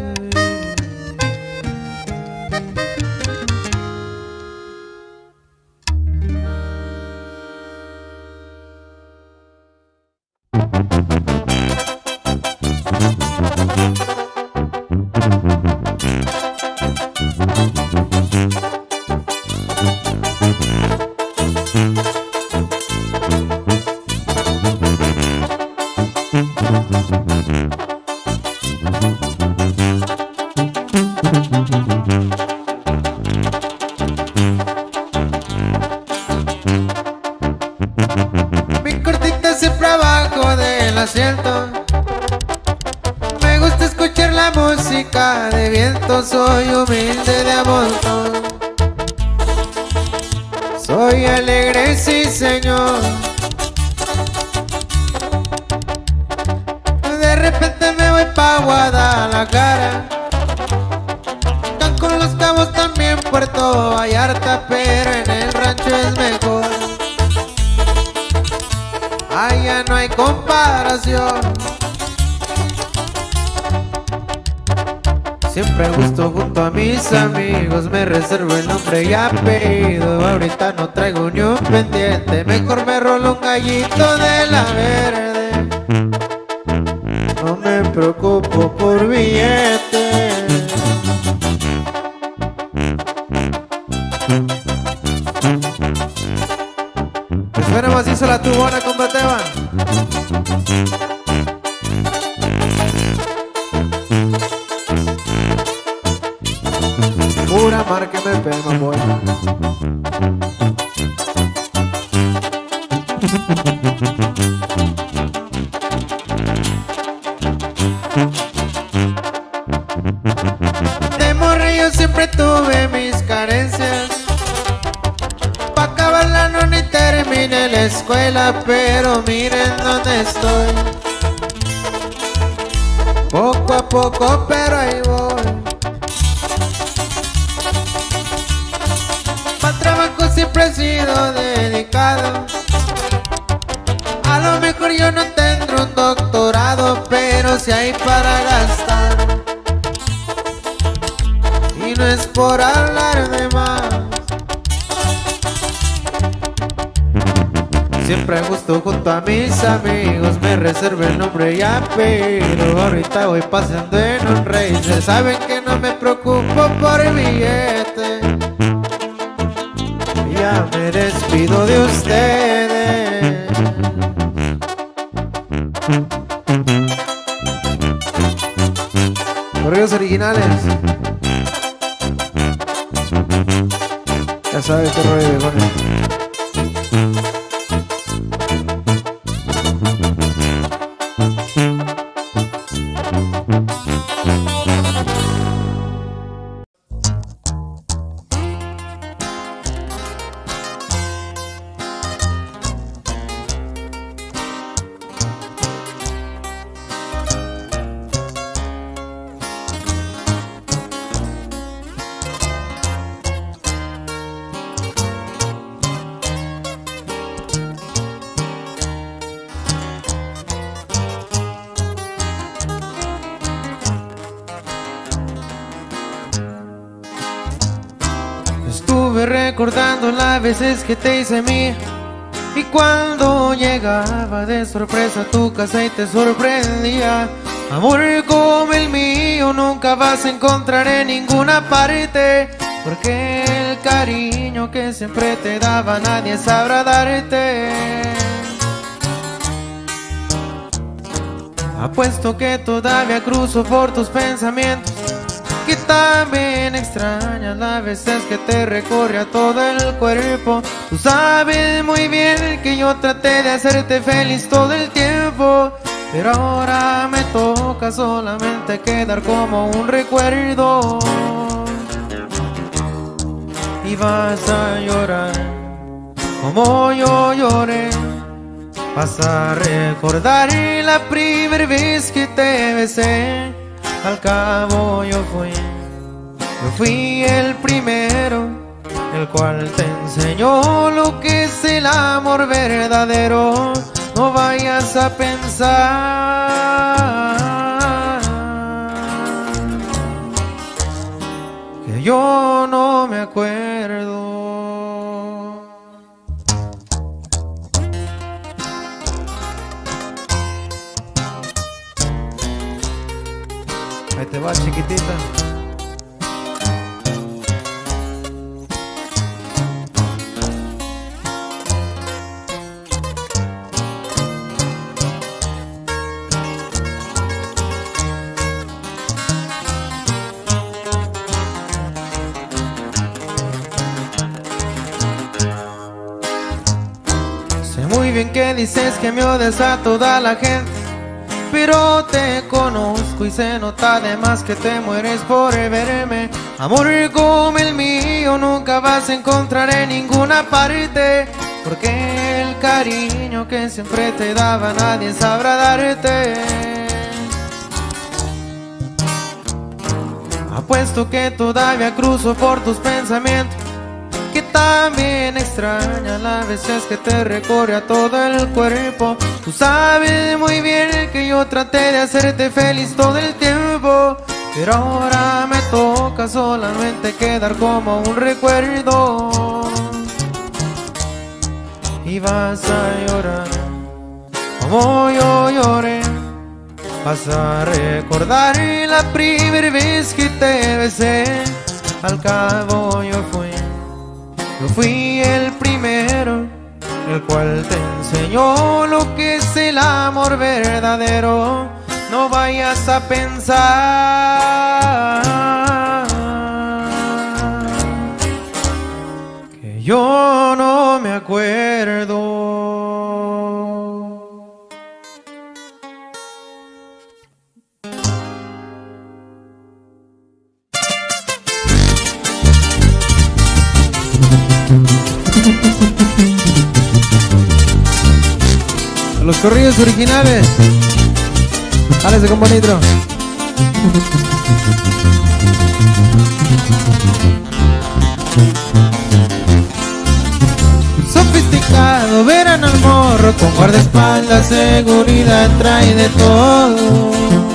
A: Mi cortita siempre abajo del asiento. Me gusta escuchar la música de viento. Soy humilde de amor. Soy alegre, sí señor. De repente me voy pa' Guadalajara, Cancún, Los Cabos, también Puerto Vallarta, pero en el rancho es mejor. Allá no hay comparación. Siempre gusto junto a mis amigos, me reservo el nombre y apellido. Ahorita no traigo ni un pendiente, mejor me rolo un gallito de la verde. No me preocupo por billete. Suena macizo la tubona con Bateban. Pura marca MP, mamón. De morrillo siempre tuve mis carencias. Pa' acabarla no ni terminé la escuela, pero miren dónde estoy. Poco a poco, pero ahí voy. Pa'l trabajo siempre he sido dedicado. A lo mejor yo no tendré un doctorado, pero si hay para gastar. Y no es por hablar de más, siempre gusto junto a mis amigos, me reservo el nombre y apellido. Ahorita voy paseando en un racer, saben que no me preocupo por el billete. Ya me despido de ustedes. Correos originales. Ya sabes qué rollo de con recordando las veces que te hice mía, y cuando llegaba de sorpresa a tu casa y te sorprendía. Amor como el mío nunca vas a encontrar en ninguna parte, porque el cariño que siempre te daba nadie sabrá darte. Apuesto que todavía cruzo por tus pensamientos, que también extrañas las veces que te recorre a todo el cuerpo. Tú sabes muy bien que yo traté de hacerte feliz todo el tiempo, pero ahora me toca solamente quedar como un recuerdo. Y vas a llorar como yo lloré, vas a recordar la primera vez que te besé. Al cabo yo fui el primero, el cual te enseñó lo que es el amor verdadero. No vayas a pensar que yo no me acuerdo. Ahí te va, chiquitita. Sé muy bien que dices que me odias a toda la gente, pero te conozco y se nota además que te mueres por verme. Amor como el mío nunca vas a encontrar en ninguna parte, porque el cariño que siempre te daba nadie sabrá darte. Apuesto que todavía cruzo por tus pensamientos, que también extraña las veces que te recorre a todo el cuerpo. Tú sabes muy bien que yo traté de hacerte feliz todo el tiempo, pero ahora me toca solamente quedar como un recuerdo. Y vas a llorar como yo lloré, vas a recordar la primera vez que te besé. Al cabo yo fui el primero, el cual te enseñó lo que es el amor verdadero. No vayas a pensar que yo no me acuerdo. Los corridos originales, jálese con bonito. Sofisticado, verás tiran al morro, con guardaespaldas, seguridad, trae de todo.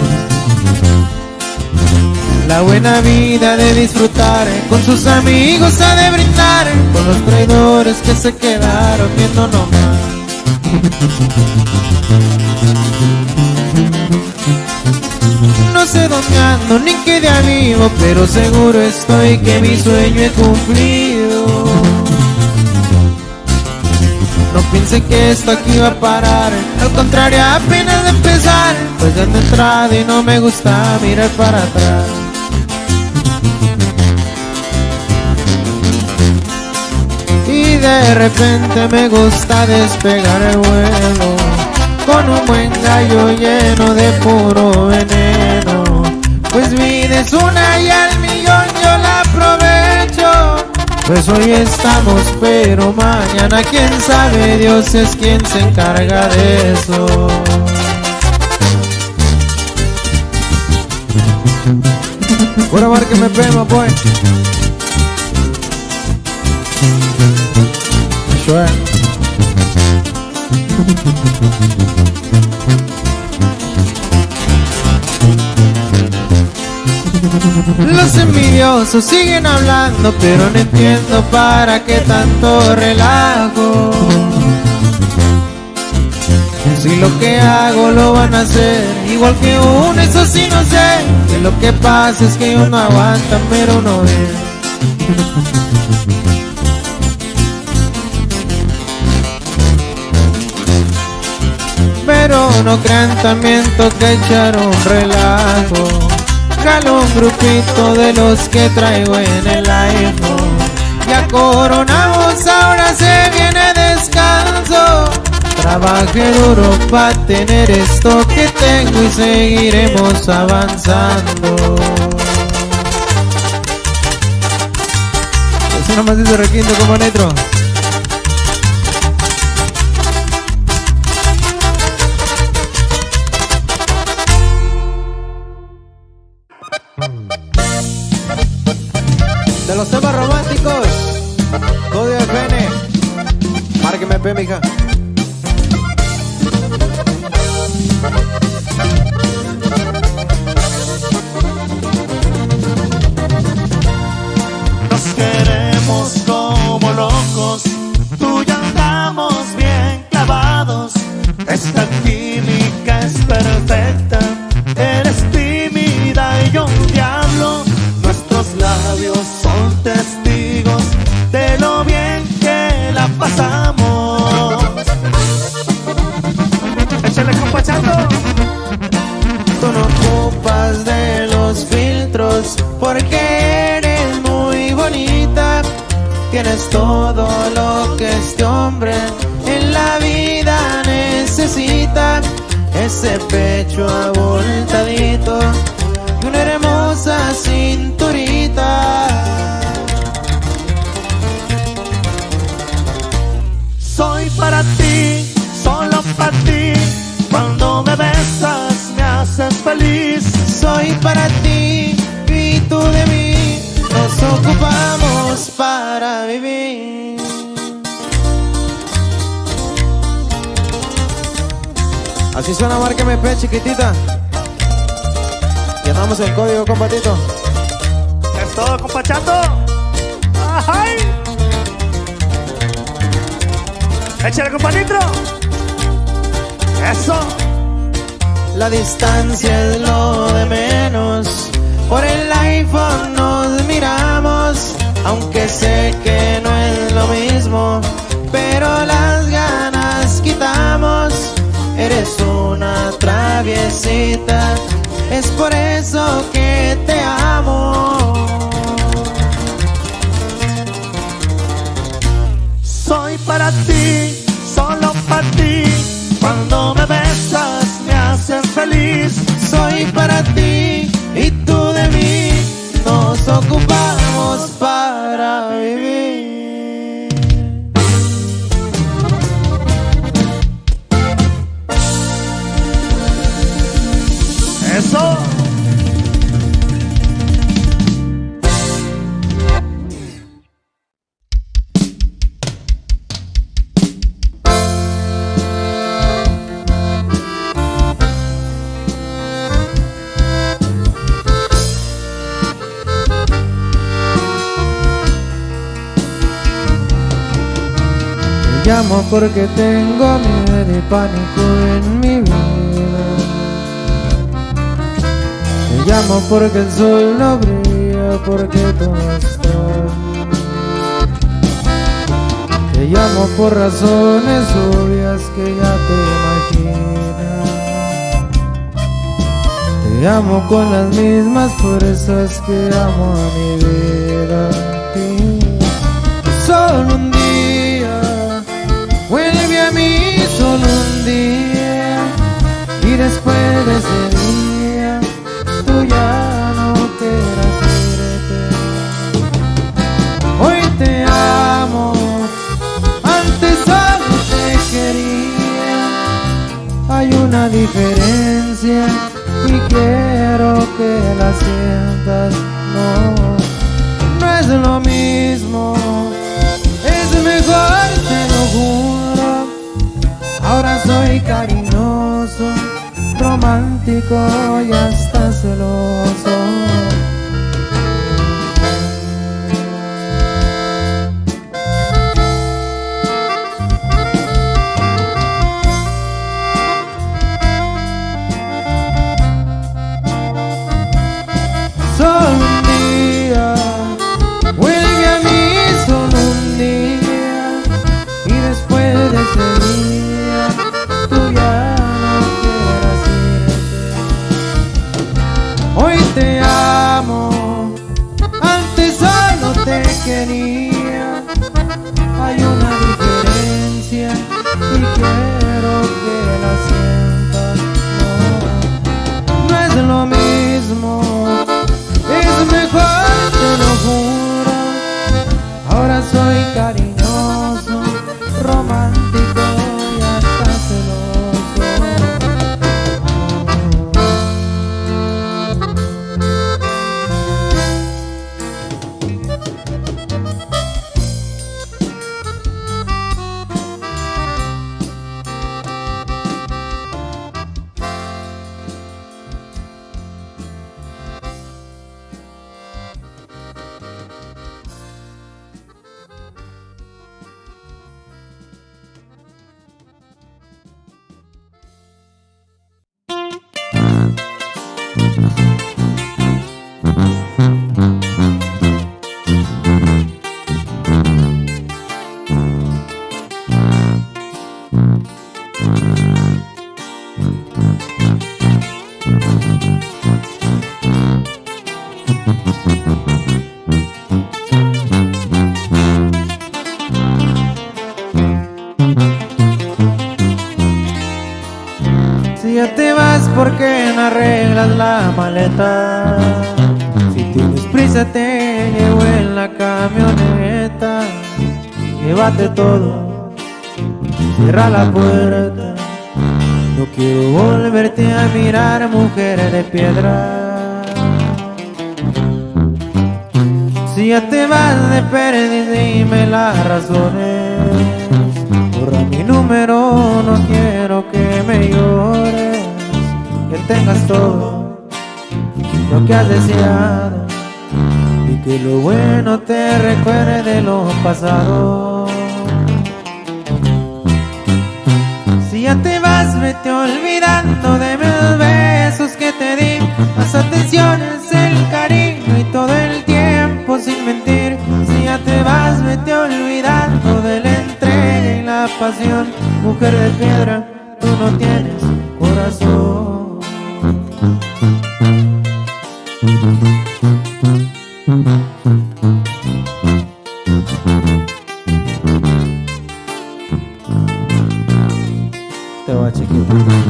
A: La buena vida de disfrutar, con sus amigos ha de brindar, con los traidores que se quedaron viendo nomás. No sé dónde ando ni qué día vivo, pero seguro estoy que mi sueño he cumplido. No piense que esto aquí va a parar, al contrario apenas de empezar, pues ya he entrado y no me gusta mirar para atrás. Y de repente me gusta despegar el vuelo, con un buen gallo lleno de puro veneno. Pues vida es una y al millón yo la aprovecho. Pues hoy estamos pero mañana quién sabe, Dios es quien se encarga de eso. Por amor que me pema pues. Los envidiosos siguen hablando, pero no entiendo para qué tanto relajo. Si lo que hago lo van a hacer igual que uno, eso sí no sé. Que lo que pasa es que uno aguanta, pero no ve. Pero no crean, también toca echar un relajo. Jalo un grupito de los que traigo en el iPhone. Ya coronamos, ahora se viene descanso. Trabajé duro para tener esto que tengo y seguiremos avanzando. Eso nomás dice requinto como Netro. De los temas románticos, Código FN, márqueme P, mija.
D: Nos queremos como locos, tú y yo andamos bien clavados. Esta química es perfecta, eres tímida y yo un diablo. Nuestros labios son testigos de lo bien que la pasamos. Échale compa Chato.
A: Tú no ocupas de los filtros porque eres muy bonita. Tienes todo lo que este hombre en la vida necesita. Ese pecho abultadito y una hermosa cinturita.
D: Soy para ti, solo para ti. Cuando me besas me haces feliz.
A: Soy para ti y tú de mí. Nos ocupamos para vivir. Así suena Marca MP, chiquitita. Llenamos el código, compatito.
D: Es todo, compa Chato. ¡Ay! Échale, compa Nitro. Eso.
A: La distancia es lo de menos. Por el iPhone nos miramos. Aunque sé que no es lo mismo, pero las ganas quitamos. Eres una traviesita, es por eso que te amo.
D: Soy para ti, solo para ti. Cuando me besas me haces feliz.
A: Soy para ti y tú de mí. Nos ocupamos para vivir.
D: Eso.
A: llamo porque tengo miedo y pánico en mi vida. Te llamo porque el sol no brilla, porque tú no estás. Te llamo por razones obvias que ya te imaginas. Te amo con las mismas fuerzas que amo a mi vida. Solo un día, vuelve a mí solo un día. Y después de ese día, tú ya no quieras irte. Hoy te amo, antes solo te quería. Hay una diferencia y quiero que la sientas. No es lo mismo, es mejor, te lo juro. Ahora soy cariñoso, romántico y hasta celoso. Solo un día, vuelve a mí solo un día. Y después de ese día, tú ya no quieras irte. Hoy te amo, antes solo te quería. Hay una diferencia y quiero que la sientas. No es lo mismo, es mejor, te lo juro. Ahora soy cariñoso, romántico y hasta celoso. Si ya te vas, ¿por qué no arreglas la maleta? Si tienes prisa, te llevo en la camioneta. Llévate todo, cierra la puerta. No quiero volverte a mirar, mujer de piedra. Si ya te vas de perdiz, dime las razones. Borra mi número, no quiero que me llores. Que tengas todo lo que has deseado y que lo bueno te recuerde de lo pasado. Si ya te vas, vete olvidando de mis besos que te di, las atenciones, el cariño y todo el tiempo sin mentir. Si ya te vas, vete olvidando de la entrega y la pasión. Mujer de piedra, tú no tienes corazón. Te voy a chequear.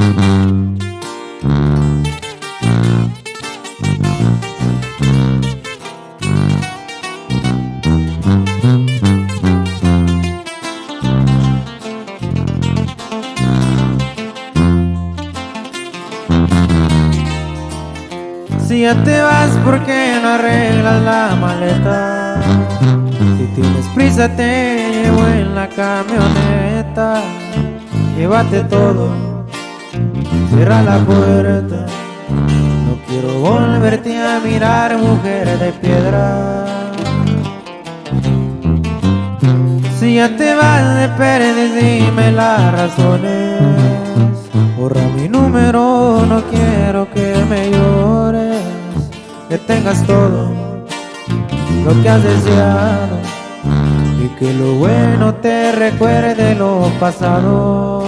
A: Si ya te vas, ¿por qué no arreglas la maleta? Si tienes prisa, te llevo en la camioneta. Llévate todo, cierra la puerta. No quiero volverte a mirar, mujer de piedra. Si ya te vas de perder, dime las razones. Borra mi número, no quiero que me llores. Que tengas todo lo que has deseado y que lo bueno te recuerde lo pasado.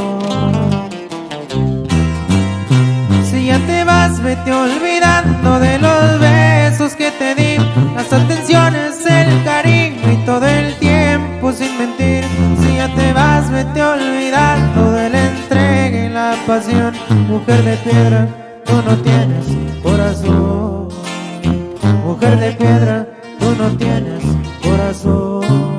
A: Si ya te vas, vete olvidando de los besos que te di, las atenciones, el cariño y todo el tiempo sin mentir. Si ya te vas, vete olvidando de la entrega y la pasión. Mujer de piedra, tú no tienes corazón. Mujer de piedra, tú no tienes corazón.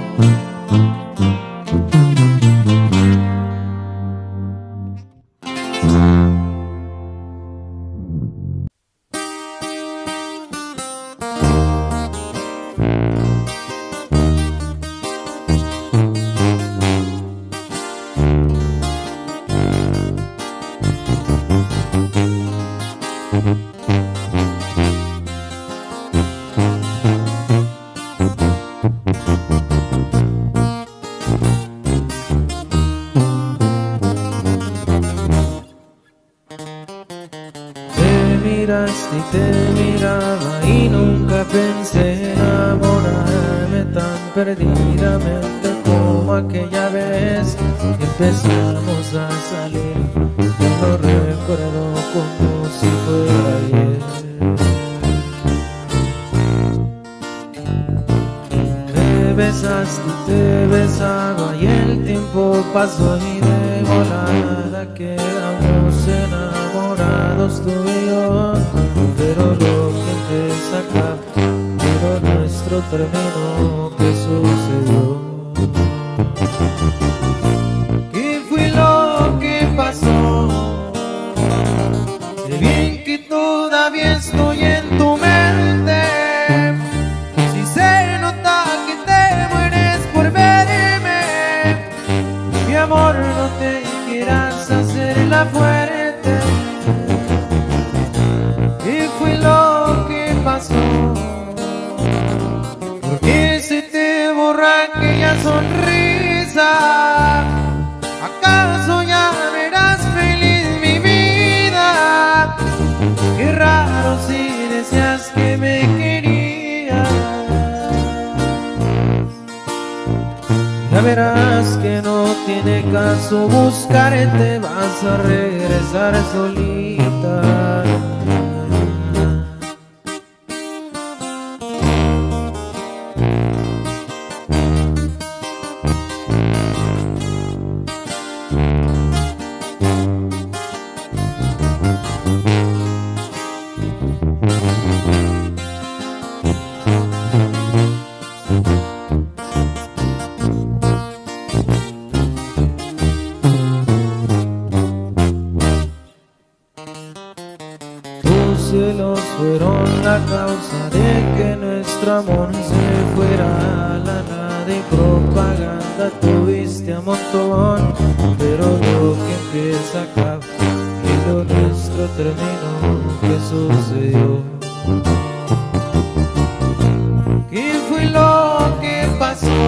B: Y te miraba y nunca pensé enamorarme tan perdidamente como aquella vez que empezamos a salir. Yo lo recuerdo como si fuera ayer. Me besaste, te besaba y el tiempo pasó y de volada quedamos enamorados tú y yo. Pero lo que empieza acá, pero nuestro término, ¿qué sucedió? ¿Qué fue lo que pasó? Sé bien que todavía estoy en tu mente. Si se nota que te mueres por verme, mi amor, no te quieras hacer la fuerte. Porque se te borra aquella sonrisa. ¿Acaso ya verás feliz mi vida? Qué raro si decías que me querías. Ya verás que no tiene caso buscarte, vas a regresar solita. Celos fueron la causa de que nuestro amor se fuera a la nada y propaganda tuviste a montón. Pero lo que empieza acá y lo nuestro terminó, ¿qué sucedió? ¿Qué fue lo que pasó?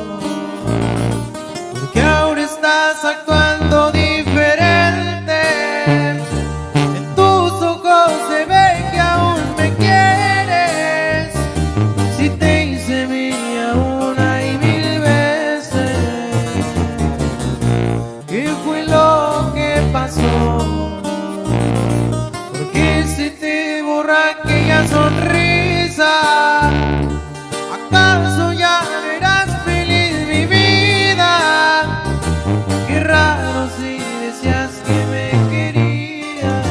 B: Porque ahora estás actuando diferente. En tus ojos se ve que aún me quieres. Si te hice mía una y mil veces. ¿Qué fue lo que pasó? Porque se te borra aquella sonrisa. ¿Acaso ya verás feliz mi vida? Qué raro si decías que me querías.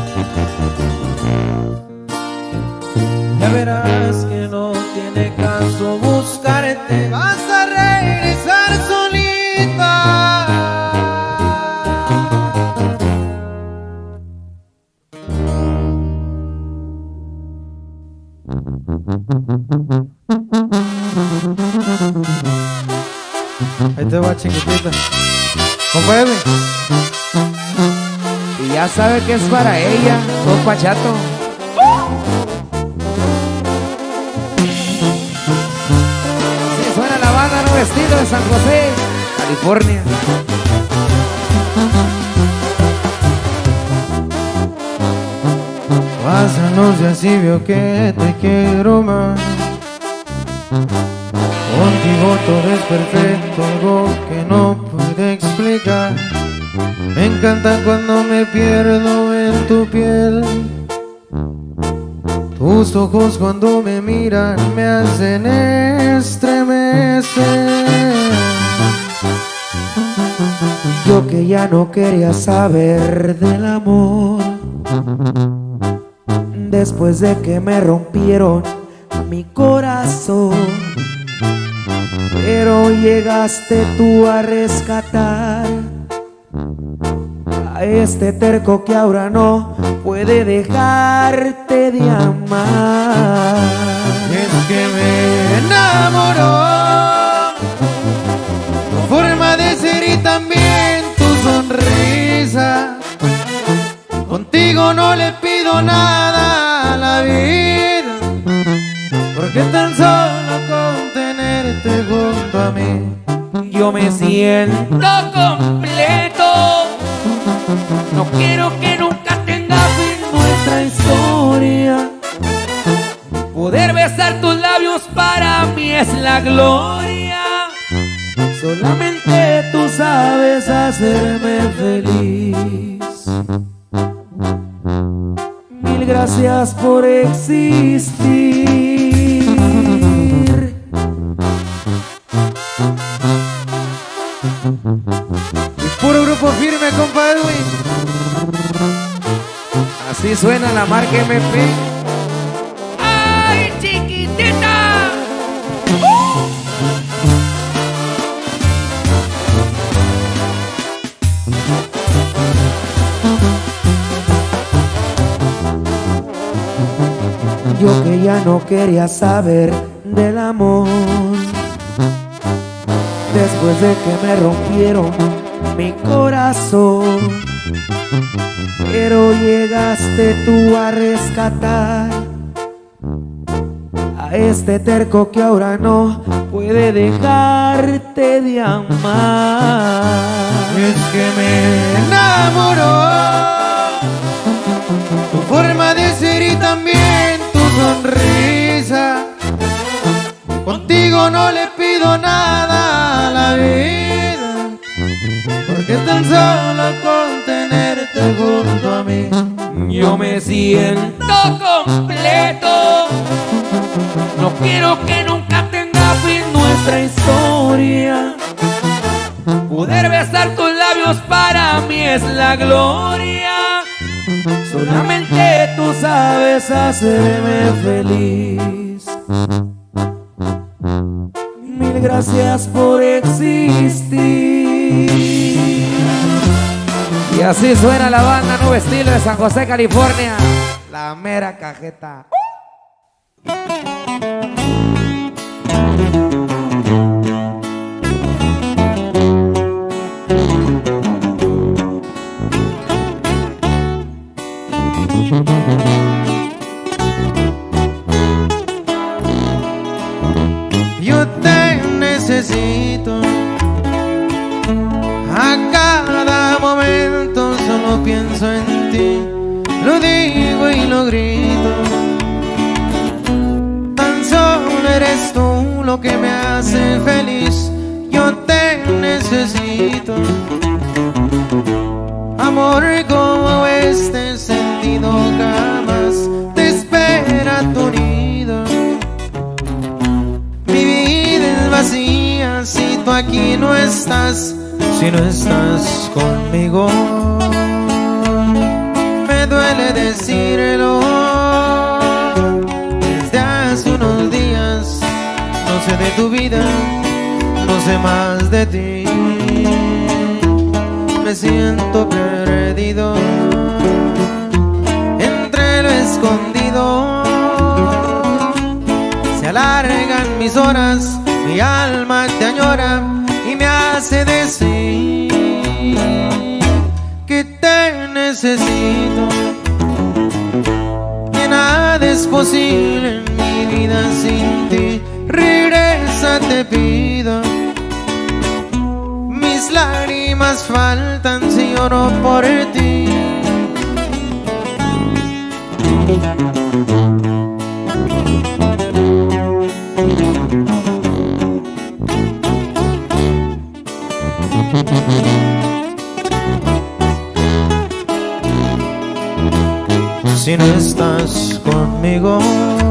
B: Ya verás que no tiene caso buscarte, vas a regresar solita.
A: Ahí te va, chiquitita. Compadre.
E: Y ya sabe que es para ella, compa Chato.
A: Si suena la banda, no
E: Nuevo Estilo de San José, California.
A: Pasan los días y veo que te quiero más. Contigo todo es perfecto, algo que no puedo explicar. Me encanta cuando me pierdo en tu piel. Tus ojos cuando me miran me hacen estremecer.
E: Yo que ya no quería saber del amor, después de que me rompieron mi corazón, pero llegaste tú a rescatar a este terco que ahora no puede dejarte de amar.
A: Es que me enamoró tu forma de ser y también tu sonrisa. Contigo no le pido nada a la vida, porque tan solo con tenerte junto a mí
E: Yo me siento completo. No quiero que nunca tenga fin nuestra historia. Poder besar tus labios para mí es la gloria. Solamente tú sabes hacerme feliz. Mil gracias por existir.
A: Puro grupo firme, compadre.
E: Así suena la marca MP. ¡Ay, chiquitita! Yo que ya no quería saber del amor, después de que me rompieron mi corazón, pero llegaste tú a rescatar a este terco que ahora no puede dejarte de amar.
A: Es que me enamoró tu forma de ser y también tu sonrisa. Contigo no le pido nada a la vida, porque tan solo con tenerte junto a mí
E: Yo me siento completo. No quiero que nunca tenga fin nuestra historia. Poder besar tus labios para mí es la gloria. Solamente tú sabes hacerme feliz. Mil gracias por existir. Y así suena la banda Nuevo Estilo de San José, California. La mera cajeta.
A: Yo te necesito a cada momento, solo pienso en ti, lo digo y lo grito. Tan solo eres tú lo que me hace feliz. Yo te necesito, amor como este sentido jamás te espera tu nido. Mi vida es vacía si tú aquí no estás, si no estás conmigo. Me duele decirlo, desde hace unos días no sé de tu vida, no sé más de ti. Me siento perdido entre lo escondido. Se alargan mis horas, mi alma te añora y me hace decir que te necesito, que nada es posible en mi vida sin ti. Regresa, te pido, lágrimas faltan si lloro por ti. Si no estás conmigo,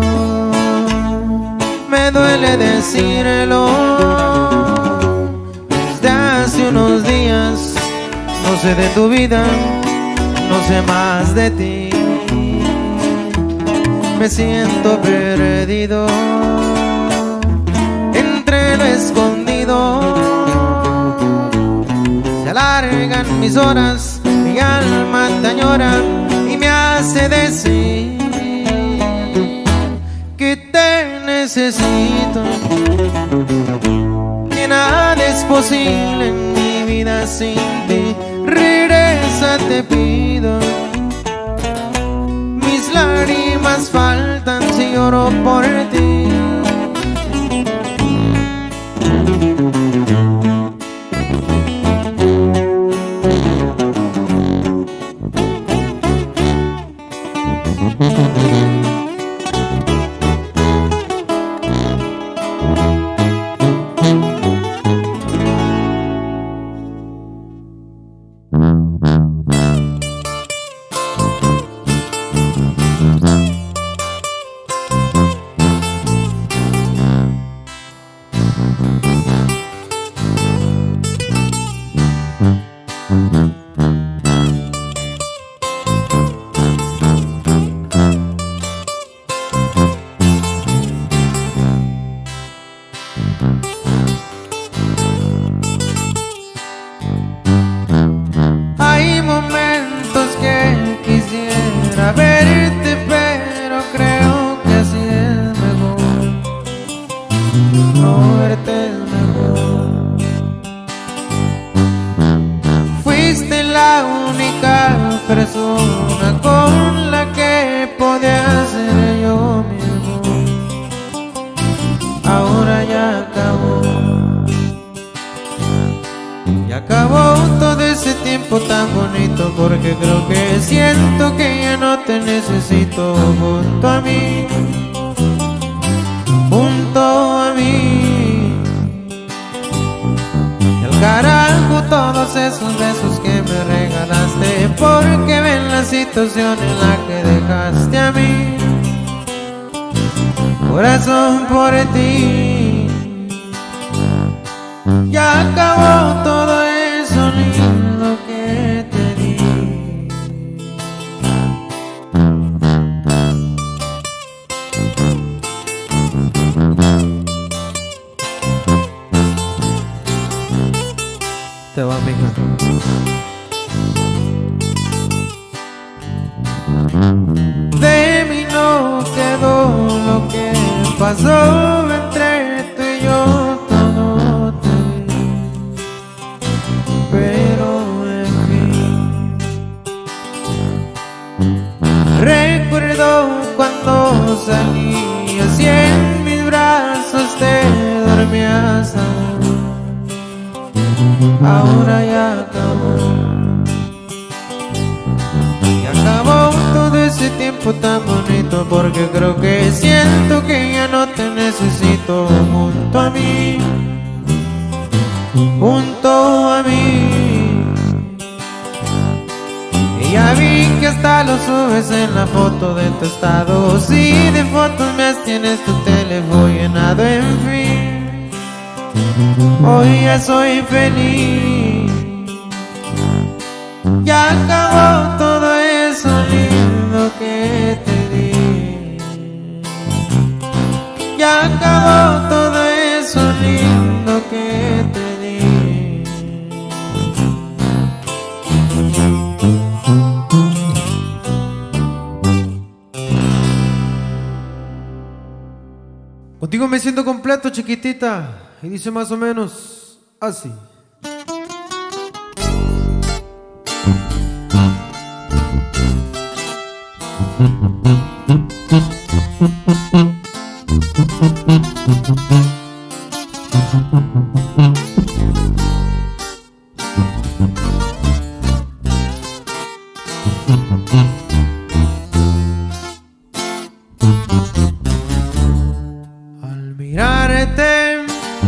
A: me duele decirlo. Desde hace unos días no sé de tu vida, no sé más de ti. Me siento perdido entre lo escondido. Se alargan mis horas, mi alma te añora y me hace decir que te necesito, que nada es posible en mi vida sin ti. Regresa, te pido. Mis lágrimas faltan si lloro por ti. Hay momentos que quisiera verte, pero creo que así es mejor. No verte es mejor. Fuiste la única persona con la que podía ser yo mismo. Ahora ya acabó. Y acabó todo ese tiempo tan bonito, porque creo que siento que ya no te necesito junto a mí, junto a mí. Y al carajo todos esos besos que me regalaste, porque ven la situación en la que dejaste a mí. Corazón, por ti ya acabó todo eso lindo que te di. Te va, mija. De mí no quedó lo que pasó entre tú y yo. Recuerdo cuando salías y en mis brazos te dormías. Ahora ya acabó. Y acabó todo ese tiempo tan bonito, porque creo que siento que ya no te necesito junto a mí, junto a mí. Y ya vi que hasta lo subes en la foto de tu estado. Si de fotos me tienes tu teléfono llenado, en fin. Hoy ya soy feliz. Ya acabó todo eso lindo que te di. Ya acabó todo eso lindo que te di. Contigo me siento completo, chiquitita. Y dice más o menos así. Al mirarte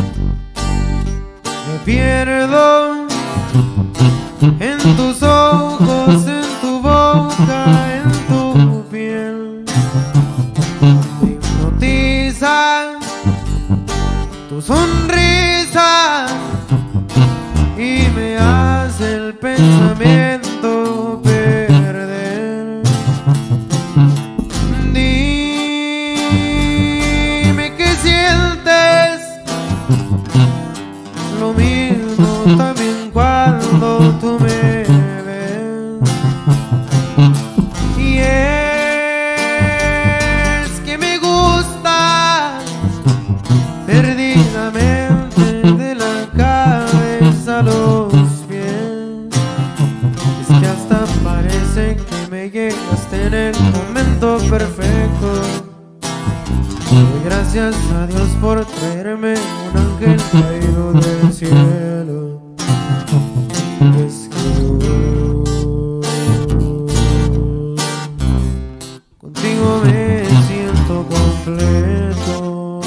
A: me pierdo en tus ojos, en tu boca, en tu piel. Me hipnotiza tu sonrisa y me hace el pensamiento perder. Dime que sientes lo mismo también cuando tú me ves. Y es que me gusta perdidamente de la cabeza a los pies. Es que hasta parece que me llegaste en el momento perfecto. Doy gracias a Dios por traerme un ángel caído del cielo. Es que contigo me siento completo.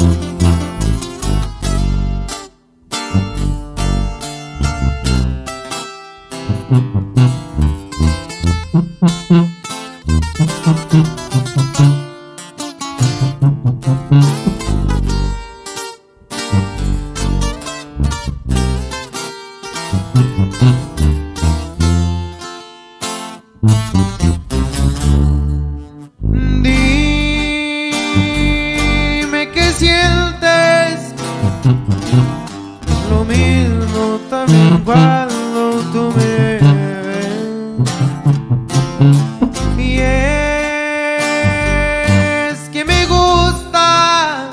A: Dime que sientes lo mismo también cuando tú me ves. Y es que me gusta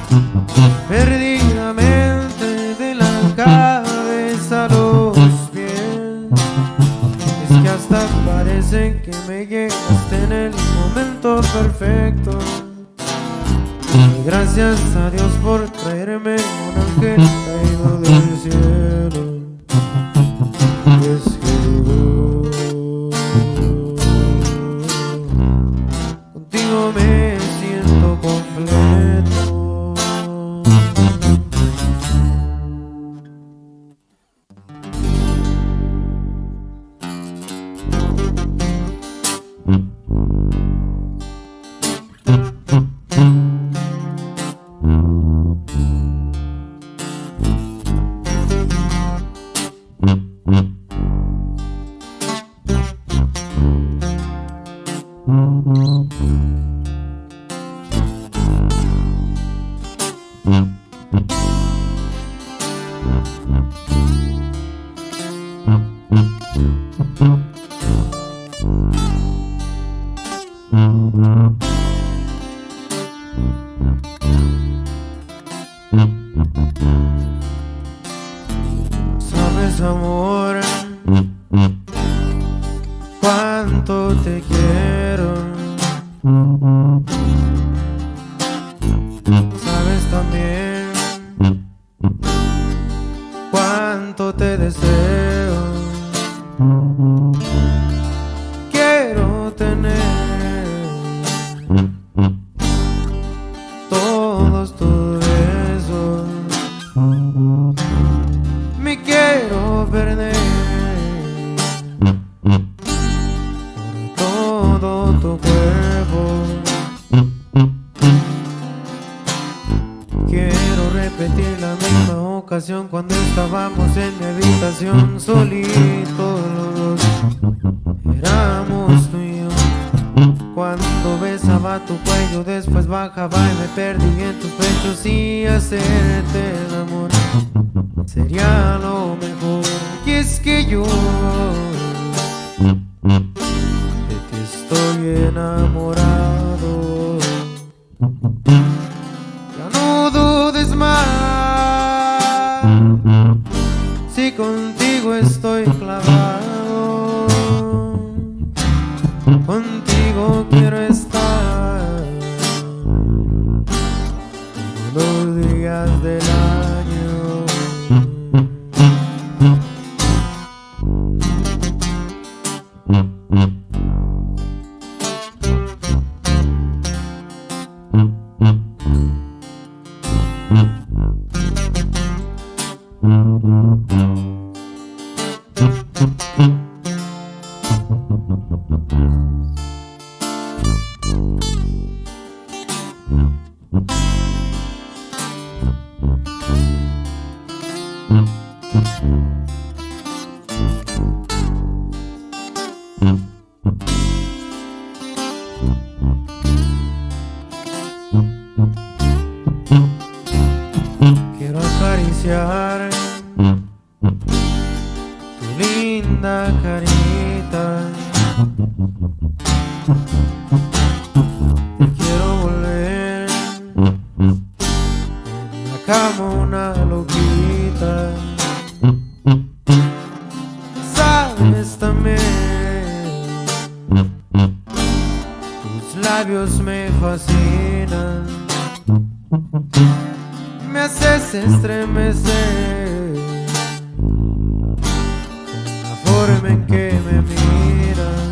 A: perdidamente de la cabeza a los pies. Es que hasta parece que me llegaste en el momento perfecto. Doy gracias a Dios por traerme un ángel caído del cielo. Y es que contigo me siento completo. Sabes, amor, cuánto te quiero. Sabes también cuánto te deseo. Quiero tener todos tus besos. Me quiero perder por todo tu cuerpo. Quiero repetir la misma ocasión cuando estábamos en mi habitación solitos los dos. Éramos tú y yo. Cuando besaba tu cuello, después bajaba y me perdí en tus pechos y hacerte el amor sería lo mejor. Y es que yo de ti estoy enamorado. Ya no dudes más, si contigo estoy clavado. Contigo quiero estar todos los días del año. Te quiero volver en la cama una loquita. Sabes también, tus labios me fascinan, me haces estremecer con la forma en que me miras.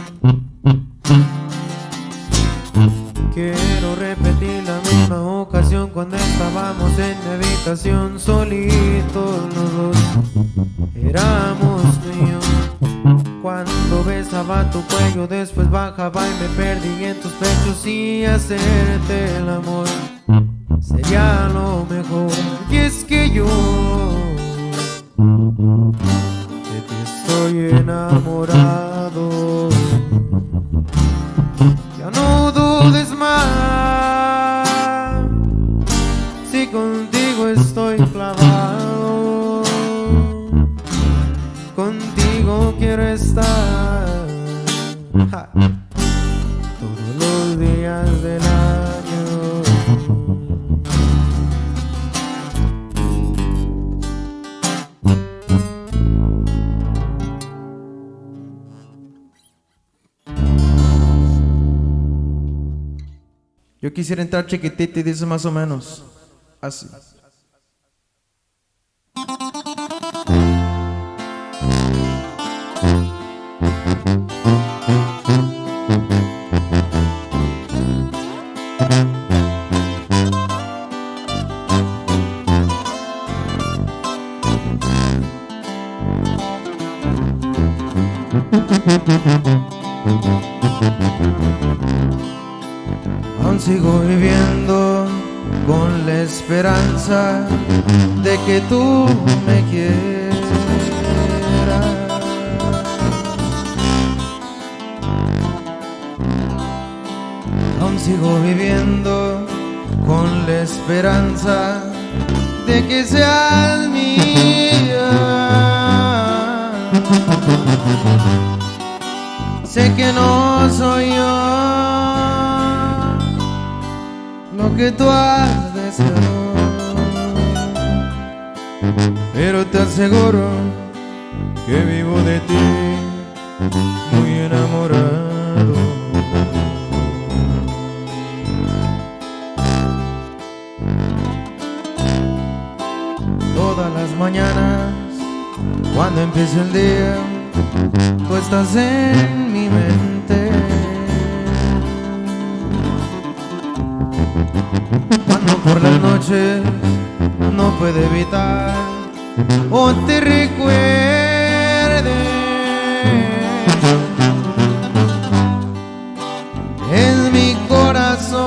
A: Quiero repetir la misma ocasión cuando estábamos en mi habitación solitos los dos. Éramos míos. Cuando besaba tu cuello, después bajaba y me perdí en tus pechos, y hacerte el amor sería lo mejor. Y es que yo de ti estoy enamorado. Ya no dudes más, si contigo estoy clavado, contigo quiero estar todos los días del año.
B: Yo quisiera entrar chiquitita y dice más o menos así.
A: Aún sigo viviendo con la esperanza de que tú me quieras. Aún sigo viviendo con la esperanza de que seas mía. Sé que no soy yo lo que tú has deseado, pero te aseguro que vivo de ti muy enamorado. Todas las mañanas, cuando empieza el día, tú estás en mi mente. Cuando por las noches no puedo evitar o te recuerde, es mi corazón,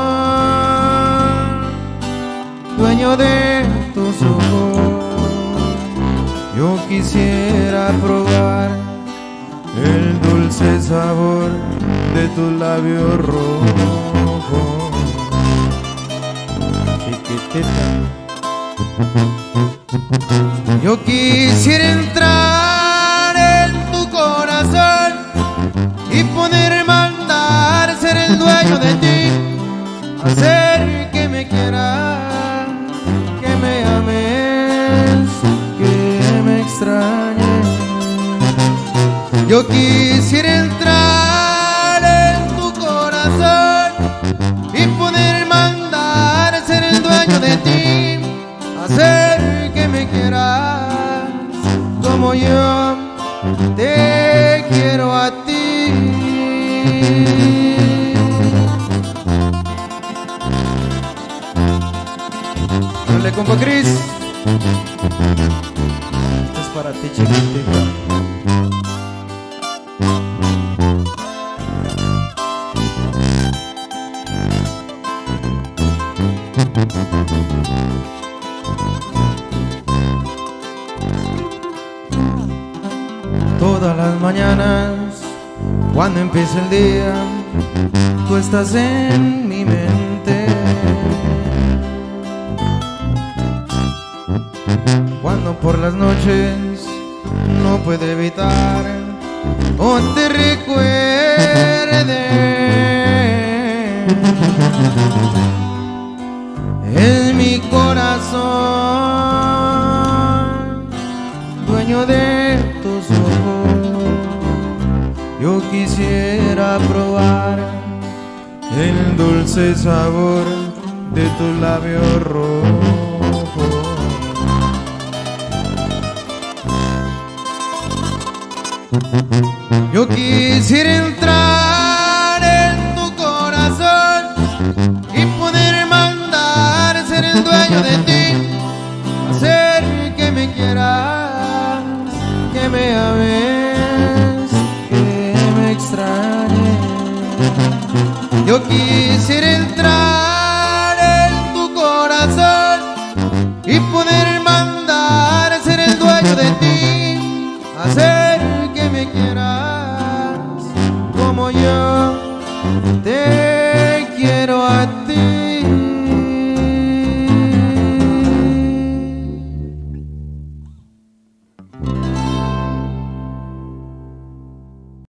A: dueño de tus ojos. Yo quisiera probar el dulce sabor de tus labios rojos. Yo quisiera entrar en tu corazón y poder mandar ser el dueño de ti, hacer que me quieras, que me ames, que me extrañes. Yo quisiera entrar en tu corazón y poder mandar ser el dueño de ti, hacer que me quieras como yo te quiero a ti. Dale, compa Cris, esto es para ti, chiquitita. Todas las mañanas, cuando empieza el día, tú estás en mi mente. Cuando por las noches no puedo evitar
B: o te recuerde. Es mi corazón, dueño de tus ojos. Yo quisiera probar el dulce sabor de tus labios rojos. Yo quisiera entrar en tu corazón y poder mandar ser el dueño de ti, hacer que me quieras, que me ames, que me extrañes. Yo quisiera entrar en tu corazón y poder mandar ser el dueño de ti, hacer que me quieras como yo te